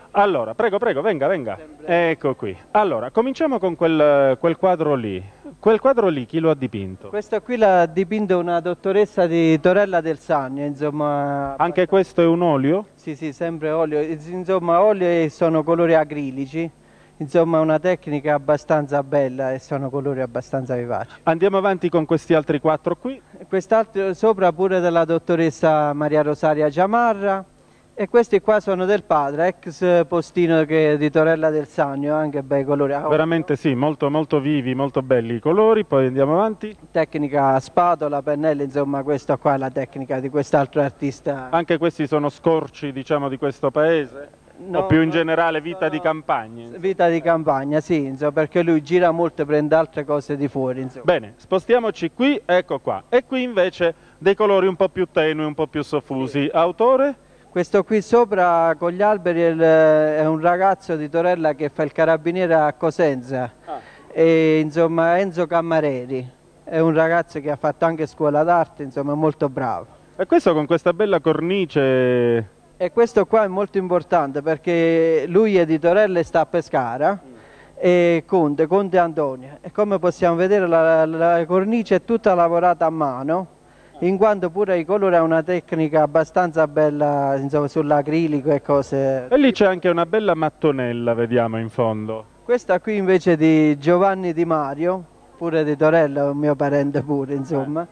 Allora, prego, prego, venga, venga. Ecco qui. Allora, cominciamo con quel quadro lì. Quel quadro lì chi lo ha dipinto? Questo qui l'ha dipinto una dottoressa di Torella del Sannio, insomma. Anche questo è un olio? Sì, sì, sempre olio. Insomma, olio e sono colori acrilici. Insomma, una tecnica abbastanza bella e sono colori abbastanza vivaci. Andiamo avanti con questi altri 4 qui. Quest'altro sopra pure della dottoressa Maria Rosaria Giamarra. E questi qua sono del padre, ex postino di Torella del Sannio, anche bei colori. Veramente sì, molto, molto vivi, molto belli i colori. Poi andiamo avanti. Tecnica a spatola, pennelli, insomma questa qua è la tecnica di quest'altro artista. Anche questi sono scorci, diciamo, di questo paese? No, o più in generale vita di campagna? Vita di campagna, sì, insomma, perché lui gira molto e prende altre cose di fuori. Insomma. Bene, spostiamoci qui, ecco qua. E qui invece dei colori un po' più tenui, un po' più soffusi. Autore? Questo qui sopra con gli alberi è un ragazzo di Torella che fa il carabiniere a Cosenza, e, insomma Enzo Cammareri, è un ragazzo che ha fatto anche scuola d'arte, insomma è molto bravo. E questo con questa bella cornice... E questo qua è molto importante perché lui è di Torella e sta a Pescara, e Conte Antonio, e come possiamo vedere la cornice è tutta lavorata a mano, in quanto pure i colori ha una tecnica abbastanza bella, insomma, sull'acrilico e cose. E lì c'è anche una bella mattonella, vediamo in fondo. Questa qui invece di Giovanni Di Mario, pure di Torella, un mio parente pure, insomma,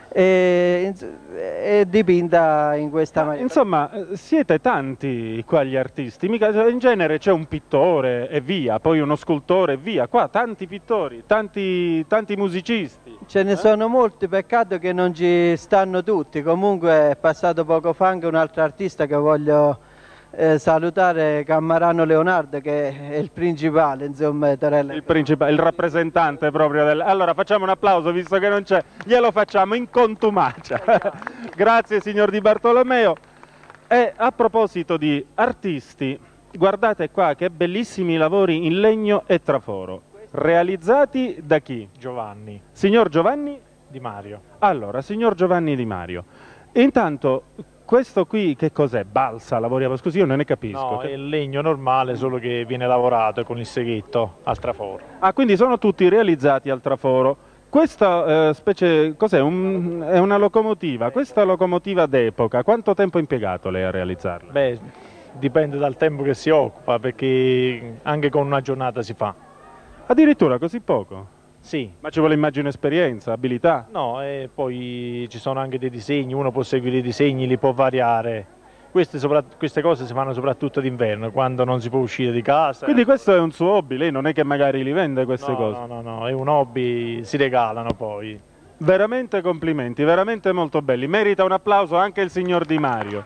è dipinta in questa maniera. Insomma, siete tanti qua gli artisti, mica, in genere c'è un pittore e via, poi uno scultore e via, qua tanti pittori, tanti musicisti. Ce ne sono molti, peccato che non ci stanno tutti. Comunque è passato poco fa anche un altro artista che voglio salutare, Cammarano Leonardo, che è il principale, insomma, Torella. Il rappresentante proprio del... Allora facciamo un applauso, visto che non c'è, glielo facciamo in contumacia. Grazie signor Di Bartolomeo. E a proposito di artisti, guardate qua che bellissimi lavori in legno e traforo. Realizzati da chi? Giovanni. Signor Giovanni? Di Mario. Allora, signor Giovanni Di Mario, intanto questo qui che cos'è? Balsa, lavoriamo, scusi, io non ne capisco. No, è il legno normale, solo che viene lavorato con il seghetto al traforo. Ah, quindi sono tutti realizzati al traforo. Questa specie, cos'è? È una locomotiva. Questa locomotiva d'epoca, quanto tempo ha impiegato lei a realizzarla? Beh, dipende dal tempo che si occupa, perché anche con una giornata si fa. Addirittura così poco? Sì. Ma ci vuole immagino esperienza, abilità? No, e poi ci sono anche dei disegni, uno può seguire i disegni, li può variare. Queste cose si fanno soprattutto d'inverno, quando non si può uscire di casa. Quindi questo è un suo hobby, lei non è che magari li vende queste cose? No, è un hobby, si regalano poi. Veramente complimenti, veramente molto belli. Merita un applauso anche il signor Di Mario.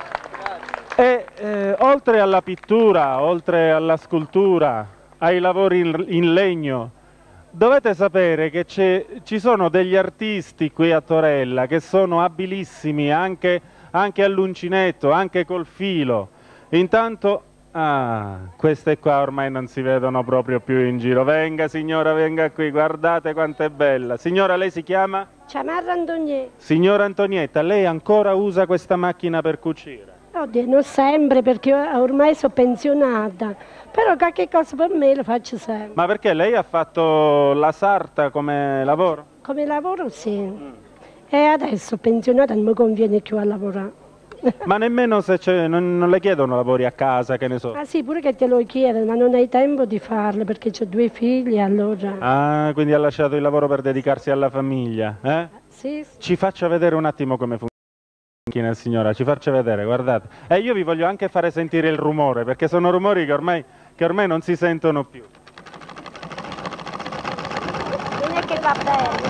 E oltre alla pittura, oltre alla scultura, ai lavori in legno, dovete sapere che ci sono degli artisti qui a Torella che sono abilissimi anche all'uncinetto, anche col filo. Intanto, queste qua ormai non si vedono proprio più in giro. Venga signora, venga qui, guardate quanto è bella. Signora, lei si chiama? Ciamarra Antonietta. Signora Antonietta, lei ancora usa questa macchina per cucire? Oddio, non sempre, perché ormai sono pensionata, però qualche cosa per me lo faccio sempre. Ma perché lei ha fatto la sarta come lavoro? Come lavoro sì, e adesso pensionata non mi conviene più a lavorare. Ma nemmeno se non le chiedono lavori a casa, che ne so? Ah sì, pure che te lo chiedono, ma non hai tempo di farlo perché ho 2 figli, allora... Ah, quindi ha lasciato il lavoro per dedicarsi alla famiglia, eh? Sì. Ci faccia vedere un attimo come funziona. Signora, ci faccia vedere, guardate. E io vi voglio anche fare sentire il rumore, perché sono rumori che ormai non si sentono più. Non è che va bene.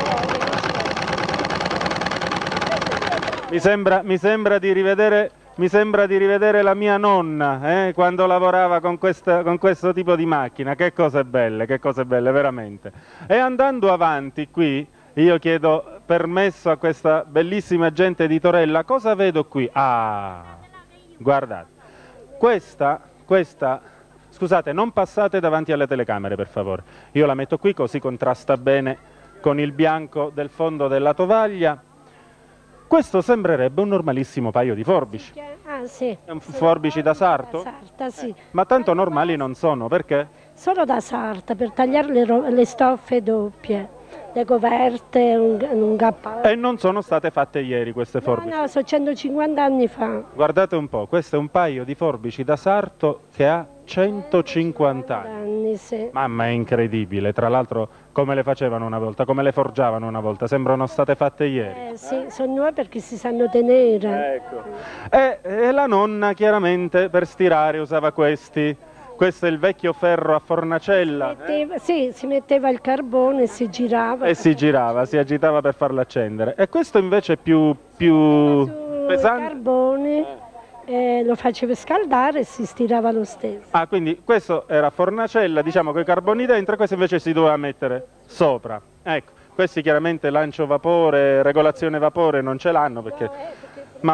Mi sembra di rivedere la mia nonna, quando lavorava con questo tipo di macchina. Che cose belle, veramente. E andando avanti qui, io chiedo permesso a questa bellissima gente di Torella. Cosa vedo qui? Ah, guardate. Questa, scusate, non passate davanti alle telecamere per favore. Io la metto qui così contrasta bene con il bianco del fondo della tovaglia. Questo sembrerebbe un normalissimo paio di forbici. sì. Forbici da sarto? Da sarta, sì. Ma tanto normali non sono, perché? Solo da sarta, per tagliare le stoffe doppie, le coperte, un cappello. E non sono state fatte ieri queste forbici? No, sono 150 anni fa. Guardate un po', questo è un paio di forbici da sarto che ha 150 anni. Sì. Mamma, è incredibile. Tra l'altro, come le facevano una volta, come le forgiavano una volta, sembrano state fatte ieri. Sì, sono nuove perché si sanno tenere. Ecco. E la nonna chiaramente per stirare usava questi. Questo è il vecchio ferro a fornacella. Sì, si metteva il carbone e si girava. E si girava, si agitava per farlo accendere. E questo invece è più pesante? Il carbone lo faceva scaldare e si stirava lo stesso. Ah, quindi questo era fornacella, diciamo, con i carboni dentro, e questo invece si doveva mettere sopra. Ecco, questi chiaramente lancio vapore, regolazione vapore non ce l'hanno perché... Ma,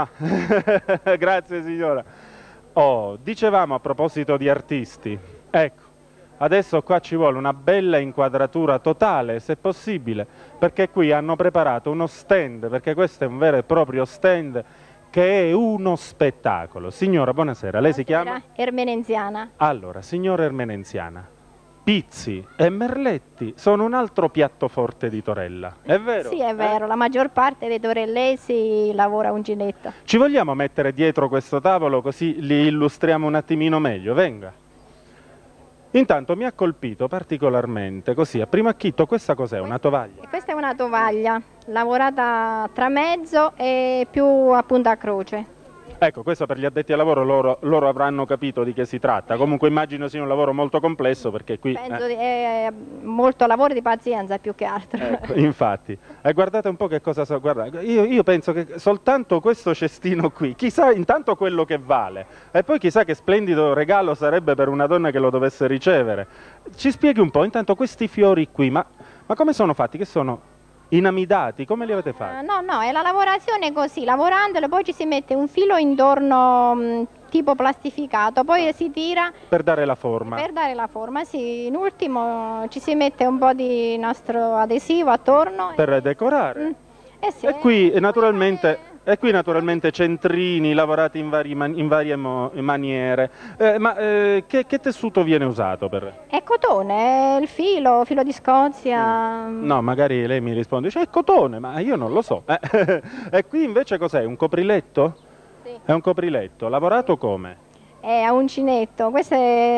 grazie signora. Oh, dicevamo a proposito di artisti, ecco, adesso qua ci vuole una bella inquadratura totale, se possibile, perché qui hanno preparato uno stand, perché questo è un vero e proprio stand, che è uno spettacolo. Signora, buonasera, lei si chiama? Ermenenziana. Allora, signora Ermenenziana, pizzi e merletti sono un altro piatto forte di Torella, è vero? Sì, è vero, la maggior parte dei torellesi lavora uncinetto. Ci vogliamo mettere dietro questo tavolo così li illustriamo un attimino meglio? Venga. Intanto mi ha colpito particolarmente, così a primo acchito, questa cos'è? Una tovaglia? Questa è una tovaglia lavorata a tramezzo e più appunto a croce. Ecco, questo per gli addetti al lavoro loro avranno capito di che si tratta. Comunque immagino sia un lavoro molto complesso perché qui... Penso è molto lavoro di pazienza più che altro. Ecco, infatti. Guardate un po' che cosa so. Guardate, io penso che soltanto questo cestino qui, chissà intanto quello che vale, e poi chissà che splendido regalo sarebbe per una donna che lo dovesse ricevere. Ci spieghi un po', intanto questi fiori qui, ma come sono fatti? Che sono... inamidati, come li avete fatti? No, è la lavorazione così, lavorandolo poi ci si mette un filo intorno tipo plastificato, poi si tira per dare la forma. Per dare la forma, sì, in ultimo ci si mette un po' di nastro adesivo attorno. Per decorare. Sì, e qui naturalmente centrini lavorati in varie maniere. Che tessuto viene usato per? È cotone, è il filo di Scozia. No, magari lei mi risponde, è cotone, ma io non lo so. E qui invece cos'è? Un copriletto? Sì. È un copriletto, lavorato come? È a uncinetto, questo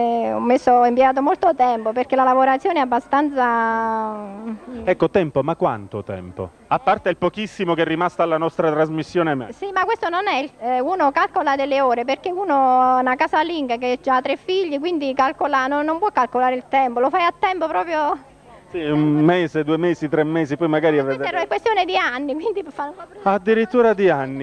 ho impiegato molto tempo perché la lavorazione è abbastanza... Ecco, tempo, ma quanto tempo? A parte il pochissimo che è rimasto alla nostra trasmissione. Sì, ma questo non è, uno calcola delle ore perché uno ha una casalinga che ha 3 figli, quindi non può calcolare il tempo, lo fai a tempo proprio... Sì, 1 mese, 2 mesi, 3 mesi, poi magari avete... Questa è questione di anni, quindi fanno... Addirittura di anni.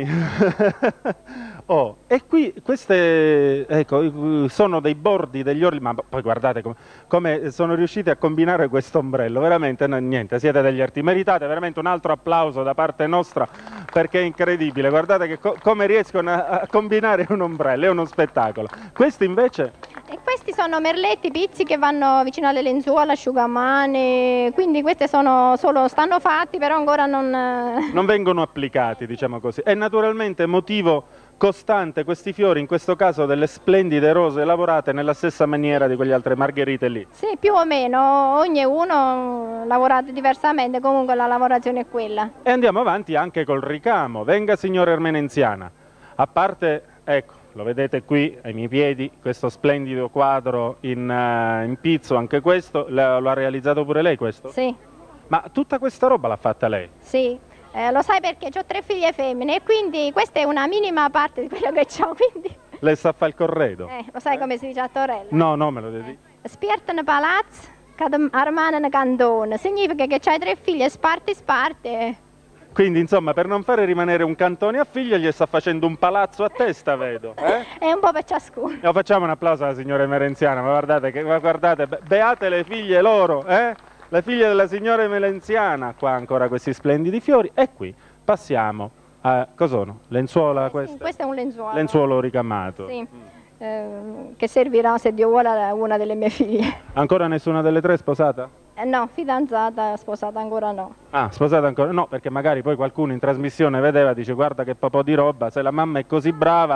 Oh, e qui queste, ecco, sono dei bordi, degli orli, ma poi guardate come sono riusciti a combinare questo ombrello, veramente niente, siete degli artisti, meritate veramente un altro applauso da parte nostra perché è incredibile, guardate che come riescono a combinare un ombrello, è uno spettacolo. Questi invece? E questi sono merletti, pizzi che vanno vicino alle lenzuola, asciugamani, quindi questi stanno fatti, però ancora non vengono applicati, diciamo così. E naturalmente motivo costante questi fiori, in questo caso delle splendide rose lavorate nella stessa maniera di quelle altre margherite lì. Sì, più o meno, ognuno lavorato diversamente, comunque la lavorazione è quella. E andiamo avanti anche col ricamo. Venga signora Ermenenziana, a parte, ecco, lo vedete qui ai miei piedi, questo splendido quadro in pizzo, anche questo, lo ha realizzato pure lei questo? Sì. Ma tutta questa roba l'ha fatta lei? Sì. Lo sai perché ho 3 figlie femmine e quindi questa è una minima parte di quello che ho, quindi... Lei sa fare il corredo? Lo sai come si dice a Torella? No, me lo devi dire. Spiertene palazzo, armanene cantone, significa che c'hai 3 figlie, sparti. Quindi insomma per non fare rimanere un cantone a figlia gli sta facendo un palazzo a testa, vedo. È un po' per ciascuno. Facciamo un applauso alla signora Emerenziana, ma guardate, beate le figlie loro, Le figlie della signora Emerenziana, qua ancora questi splendidi fiori, e qui passiamo a, cosa sono? Lenzuola questa? Sì, questo è un lenzuolo. Lenzuolo ricamato. Sì, che servirà se Dio vuole a una delle mie figlie. Ancora nessuna delle 3 sposata? No, fidanzata, sposata ancora no. Ah, sposata ancora no, perché magari poi qualcuno in trasmissione vedeva e dice guarda che popò di roba, se la mamma è così brava...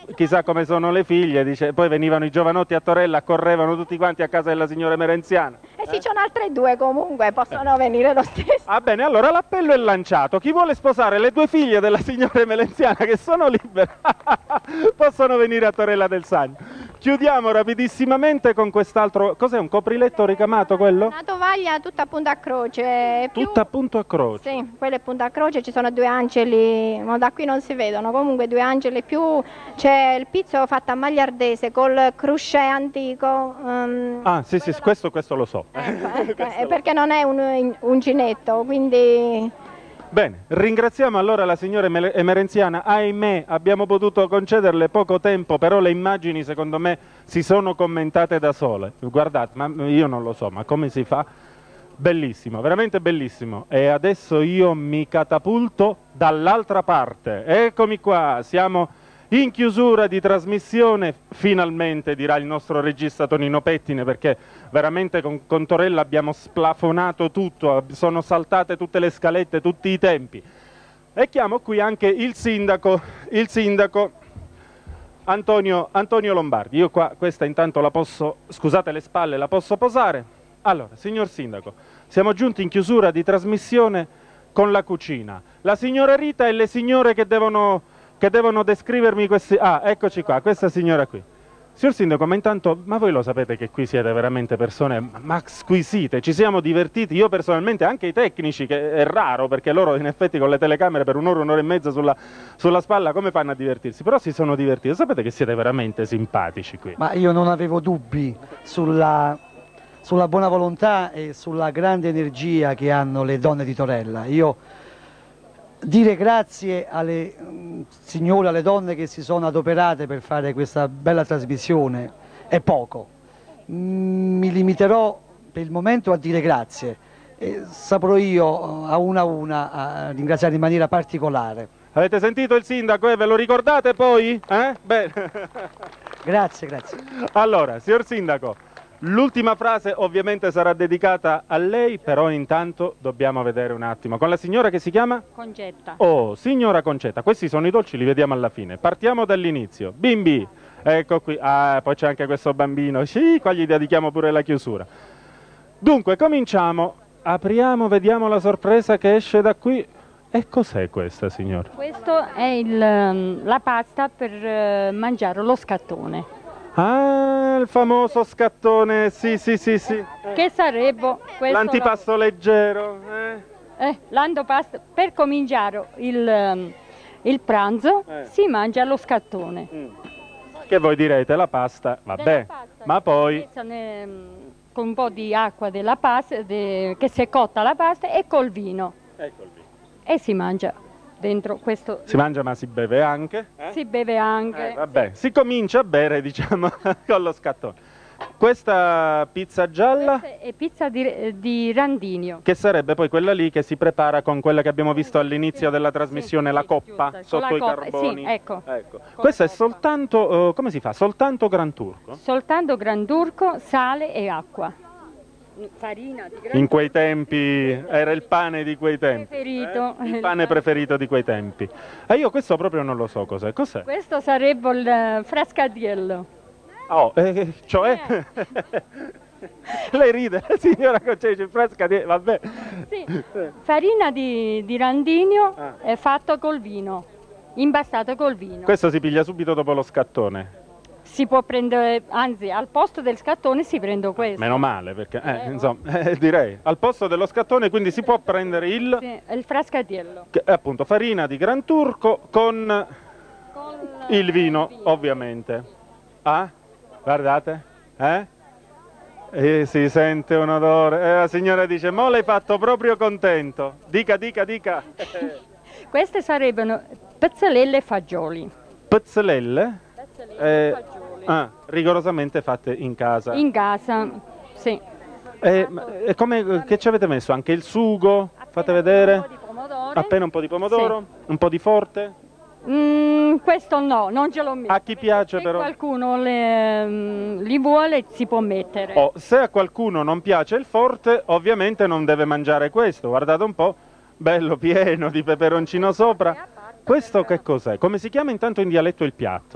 chissà come sono le figlie, dice, poi venivano i giovanotti a Torella, correvano tutti quanti a casa della signora Emerenziana. Sì, c'è altre due comunque, possono venire lo stesso. Va bene, allora l'appello è lanciato. Chi vuole sposare le due figlie della signora Emerenziana che sono libere possono venire a Torella del Sannio. Chiudiamo rapidissimamente con quest'altro. Cos'è, un copriletto ricamato quello? Una tovaglia tutta a punta a croce. Tutta a punto a croce? Sì, quella è punta a croce, ci sono due angeli, ma da qui non si vedono, comunque due angeli più. C'è il pizzo fatto a magliardese col cruscè antico. Sì, questo lo so. Perché non è un uncinetto, quindi... Bene, ringraziamo allora la signora Emerenziana. Ahimè, abbiamo potuto concederle poco tempo, però le immagini secondo me si sono commentate da sole. Guardate, ma io non lo so, ma come si fa? Bellissimo, veramente bellissimo. E adesso io mi catapulto dall'altra parte. Eccomi qua, siamo in chiusura di trasmissione, finalmente dirà il nostro regista Tonino Pettine, perché veramente con Torella abbiamo splafonato tutto, sono saltate tutte le scalette, tutti i tempi. E chiamo qui anche il sindaco Antonio Lombardi. Io qua questa intanto la posso, scusate le spalle, la posso posare. Allora, signor sindaco, siamo giunti in chiusura di trasmissione con la cucina. La signora Rita e le signore che devono descrivermi questi... eccoci qua, questa signora qui. Signor sindaco, ma intanto, ma voi lo sapete che qui siete veramente persone squisite, ci siamo divertiti, io personalmente, anche i tecnici, che è raro, perché loro in effetti con le telecamere per un'ora e mezza sulla spalla, come fanno a divertirsi? Però si sono divertiti, sapete che siete veramente simpatici qui. Ma io non avevo dubbi sulla buona volontà e sulla grande energia che hanno le donne di Torella. Io dire grazie alle signore, alle donne che si sono adoperate per fare questa bella trasmissione è poco. Mi limiterò per il momento a dire grazie e saprò io a una a ringraziare in maniera particolare. Avete sentito il sindaco, ve lo ricordate poi? Bene. Grazie. Allora, signor sindaco, l'ultima frase ovviamente sarà dedicata a lei, però intanto dobbiamo vedere un attimo. Con la signora che si chiama? Concetta. Oh, signora Concetta, questi sono i dolci, li vediamo alla fine. Partiamo dall'inizio. Bimbi, ecco qui. Poi c'è anche questo bambino. Sì, qua gli dedichiamo pure la chiusura. Dunque, cominciamo. Apriamo, vediamo la sorpresa che esce da qui. E cos'è questa, signora? Questo è la pasta per mangiare lo scattone. Il famoso scattone, sì. Che sarebbe questo? L'antipasto leggero. L'antipasto per cominciare il pranzo si mangia lo scattone. Che voi direte, la pasta, vabbè, ma poi... Con un po' di acqua della pasta, che si è cotta la pasta, e col vino. E si mangia. Dentro questo... Si mangia ma si beve anche? Si beve anche. Vabbè, si comincia a bere, diciamo, con lo scattone. Questa pizza gialla? Questa è pizza di Randinio. Che sarebbe poi quella lì che si prepara con quella che abbiamo visto all'inizio della trasmissione, la coppa, sotto i carboni. Sì, ecco. Questa è soltanto, come si fa? Soltanto Gran Turco? Soltanto Gran Turco, sale e acqua. Farina di Gran In quei tempi era il pane di quei tempi. Preferito. Il pane preferito di quei tempi. E io questo proprio non lo so cos'è. Questo sarebbe il frascatiello. Cioè? Lei ride, signora Conceci, frascatiello, vabbè. Sì, farina di Randinio è fatto col vino, imbastato col vino. Questo si piglia subito dopo lo scattone. Si può prendere, anzi al posto del scattone si prende questo. Meno male, perché insomma, direi, al posto dello scattone quindi si può prendere il frascatiello. Che è appunto farina di Gran Turco con il vino, ovviamente. Guardate, E si sente un odore. La signora dice, mo l'hai fatto proprio contento. Dica. Queste sarebbero pezzalelle e fagioli. Pezzalelle? Rigorosamente fatte in casa. In casa, sì. Che ci avete messo? Anche il sugo? Fate vedere. Un po' di pomodoro. Appena un po' di pomodoro? Sì. Un po' di forte? Questo no, non ce l'ho messo. A chi piace però? Se qualcuno li vuole si può mettere. Se a qualcuno non piace il forte, ovviamente non deve mangiare questo. Guardate un po', bello pieno di peperoncino sopra. Questo che cos'è? Come si chiama intanto in dialetto il piatto?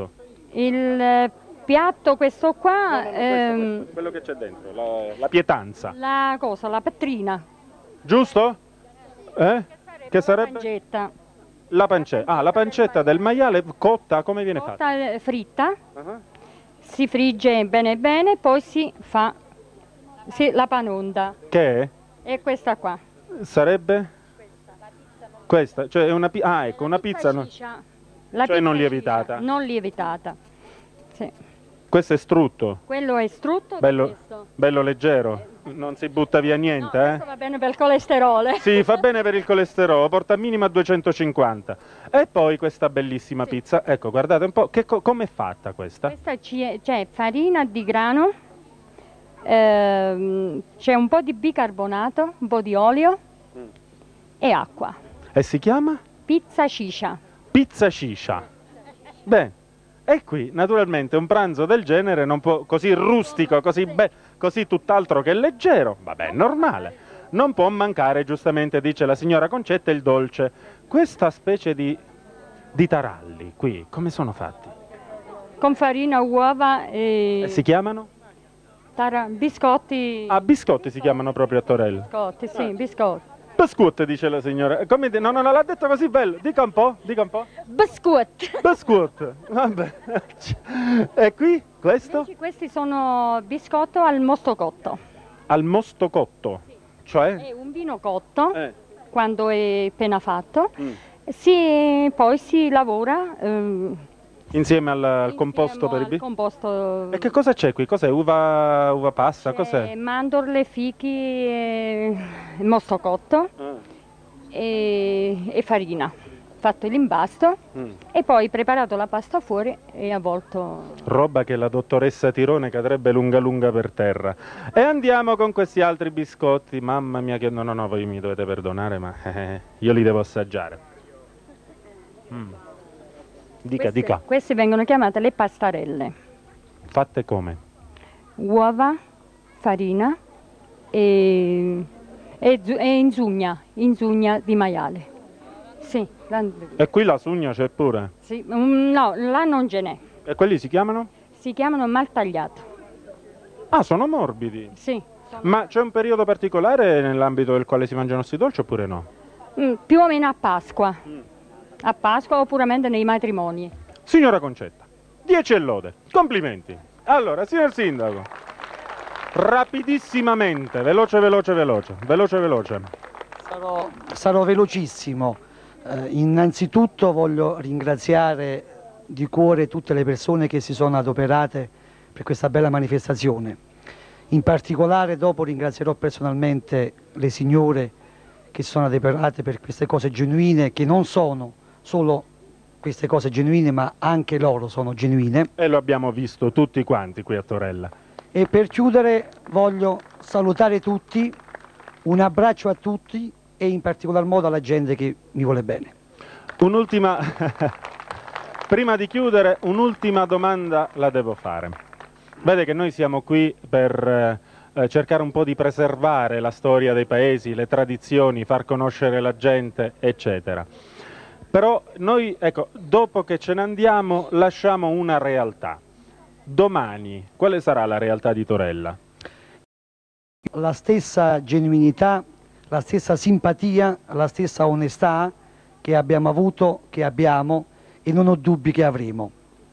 Il piatto, questo qua... quello che c'è dentro, la pietanza. La cosa, la petrina. Giusto? Che sarebbe? La pancetta. La pancetta. Ah, la pancetta del maiale cotta, come viene fatta? Cotta, fritta. Si frigge bene bene, poi si fa la panonda. Che è? E questa qua. Sarebbe? Questa, cioè una, ecco, una pizza, cioè non lievitata. Non lievitata, sì. Questo è strutto. Quello è strutto. Bello leggero, non si butta via niente. Questo va bene per il colesterolo. Sì, fa bene per il colesterolo, porta minimo a 250. E poi questa bellissima pizza, ecco, guardate un po', come è fatta questa? Questa c'è farina di grano, c'è un po' di bicarbonato, un po' di olio e acqua. E si chiama? Pizza shisha. Pizza shisha. Bene. E qui, naturalmente, un pranzo del genere non può, così rustico, così tutt'altro che leggero, vabbè, normale, non può mancare, giustamente dice la signora Concetta, il dolce. Questa specie di taralli, qui, come sono fatti? Con farina, uova e... si chiamano? Biscotti. Ah, biscotti si chiamano proprio a Torella. Biscotti, sì, biscotti. Biscuit, dice la signora. Come no, l'ha detto così bello. Dica un po', dica un po'. Biscuit. Biscuit, vabbè. E qui, questo? Questi sono biscotto al mosto cotto. Al mosto cotto? Cioè? È un vino cotto, quando è appena fatto. Poi si lavora... insieme al composto per i composto. E che cosa c'è qui? Cos'è? Uva passa? Cos'è? Mandorle, fichi, mosto cotto e farina. Fatto l'impasto e poi preparato la pasta fuori e avvolto. Roba che la dottoressa Tirone cadrebbe lunga lunga per terra. E andiamo con questi altri biscotti. Mamma mia che... No, voi mi dovete perdonare, ma io li devo assaggiare. Dica. Queste vengono chiamate le pastarelle. Fatte come? Uova, farina e inzugna di maiale. Sì. E qui la sugna c'è pure? Sì, no, là non ce n'è. E quelli si chiamano? Si chiamano mal tagliato. Ah, sono morbidi? Sì. Ma c'è un periodo particolare nell'ambito del quale si mangiano questi dolci oppure no? Più o meno a Pasqua. A Pasqua o puramente nei matrimoni. Signora Concetta, 10 e lode, complimenti. Allora, signor Sindaco, rapidissimamente, veloce. Sarò velocissimo. Innanzitutto voglio ringraziare di cuore tutte le persone che si sono adoperate per questa bella manifestazione. In particolare dopo ringrazierò personalmente le signore che si sono adoperate per queste cose genuine, che non sono solo queste cose genuine, ma anche loro sono genuine. E lo abbiamo visto tutti quanti qui a Torella. E per chiudere voglio salutare tutti, un abbraccio a tutti e in particolar modo alla gente che mi vuole bene. Un'ultima, prima di chiudere, un'ultima domanda la devo fare. Vede che noi siamo qui per cercare un po' di preservare la storia dei paesi, le tradizioni, far conoscere la gente, eccetera. Però noi, ecco, dopo che ce ne andiamo, lasciamo una realtà. Domani, quale sarà la realtà di Torella? La stessa genuinità, la stessa simpatia, la stessa onestà che abbiamo avuto, che abbiamo e non ho dubbi che avremo.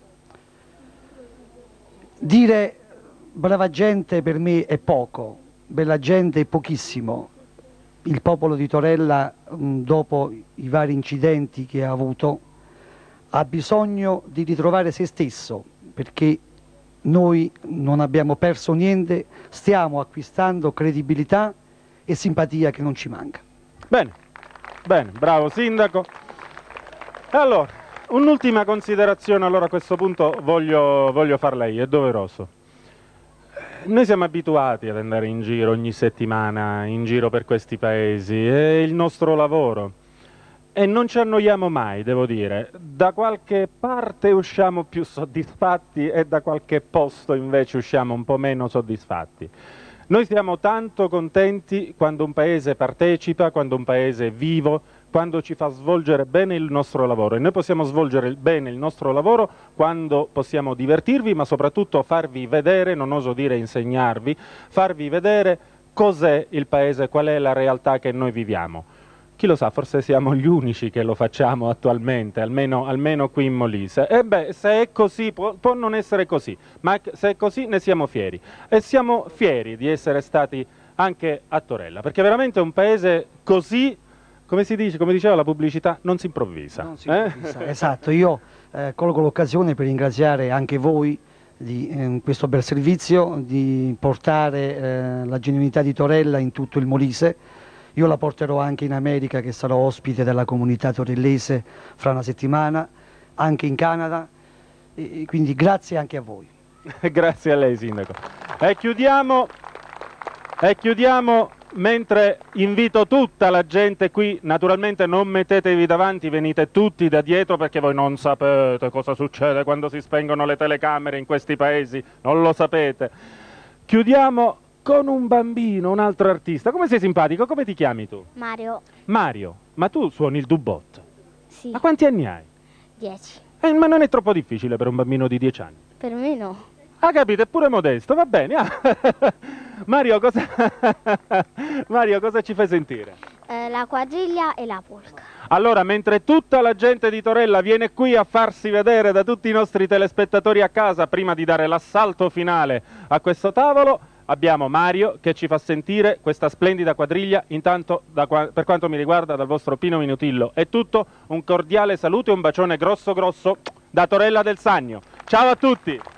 Dire brava gente per me è poco, bella gente è pochissimo. Il popolo di Torella, dopo i vari incidenti che ha avuto, ha bisogno di ritrovare se stesso, perché noi non abbiamo perso niente, stiamo acquistando credibilità e simpatia che non ci manca. Bene, bravo Sindaco. Allora, un'ultima considerazione allora a questo punto voglio far lei, è doveroso. Noi siamo abituati ad andare in giro ogni settimana, in giro per questi paesi, è il nostro lavoro e non ci annoiamo mai, devo dire. Da qualche parte usciamo più soddisfatti e da qualche posto invece usciamo un po' meno soddisfatti. Noi siamo tanto contenti quando un paese partecipa, quando un paese è vivo, quando ci fa svolgere bene il nostro lavoro, e noi possiamo svolgere bene il nostro lavoro quando possiamo divertirvi, ma soprattutto farvi vedere, non oso dire insegnarvi, farvi vedere cos'è il paese, qual è la realtà che noi viviamo. Chi lo sa, forse siamo gli unici che lo facciamo attualmente, almeno qui in Molise. E beh, se è così, può non essere così, ma se è così ne siamo fieri. E siamo fieri di essere stati anche a Torella, perché veramente è un paese così, come si dice, come diceva la pubblicità, non si improvvisa. Non si improvvisa. Esatto, io colgo l'occasione per ringraziare anche voi di questo bel servizio, di portare la genuinità di Torella in tutto il Molise. Io la porterò anche in America, che sarò ospite della comunità torellese fra una settimana, anche in Canada, e quindi grazie anche a voi. Grazie a lei, Sindaco. E chiudiamo mentre invito tutta la gente qui, naturalmente non mettetevi davanti, venite tutti da dietro perché voi non sapete cosa succede quando si spengono le telecamere in questi paesi, non lo sapete. Chiudiamo con un bambino, un altro artista. Come sei simpatico? Come ti chiami tu? Mario. Mario, ma tu suoni il dubotto? Sì. Ma quanti anni hai? 10. Ma non è troppo difficile per un bambino di 10 anni? Per me no. Ah, capito, è pure modesto, va bene. Mario, cosa ci fai sentire? La quadriglia e la polca. Allora, mentre tutta la gente di Torella viene qui a farsi vedere da tutti i nostri telespettatori a casa, prima di dare l'assalto finale a questo tavolo, abbiamo Mario che ci fa sentire questa splendida quadriglia. Intanto, per quanto mi riguarda, dal vostro Pino Minutillo è tutto. Un cordiale saluto e un bacione grosso grosso da Torella del Sannio. Ciao a tutti!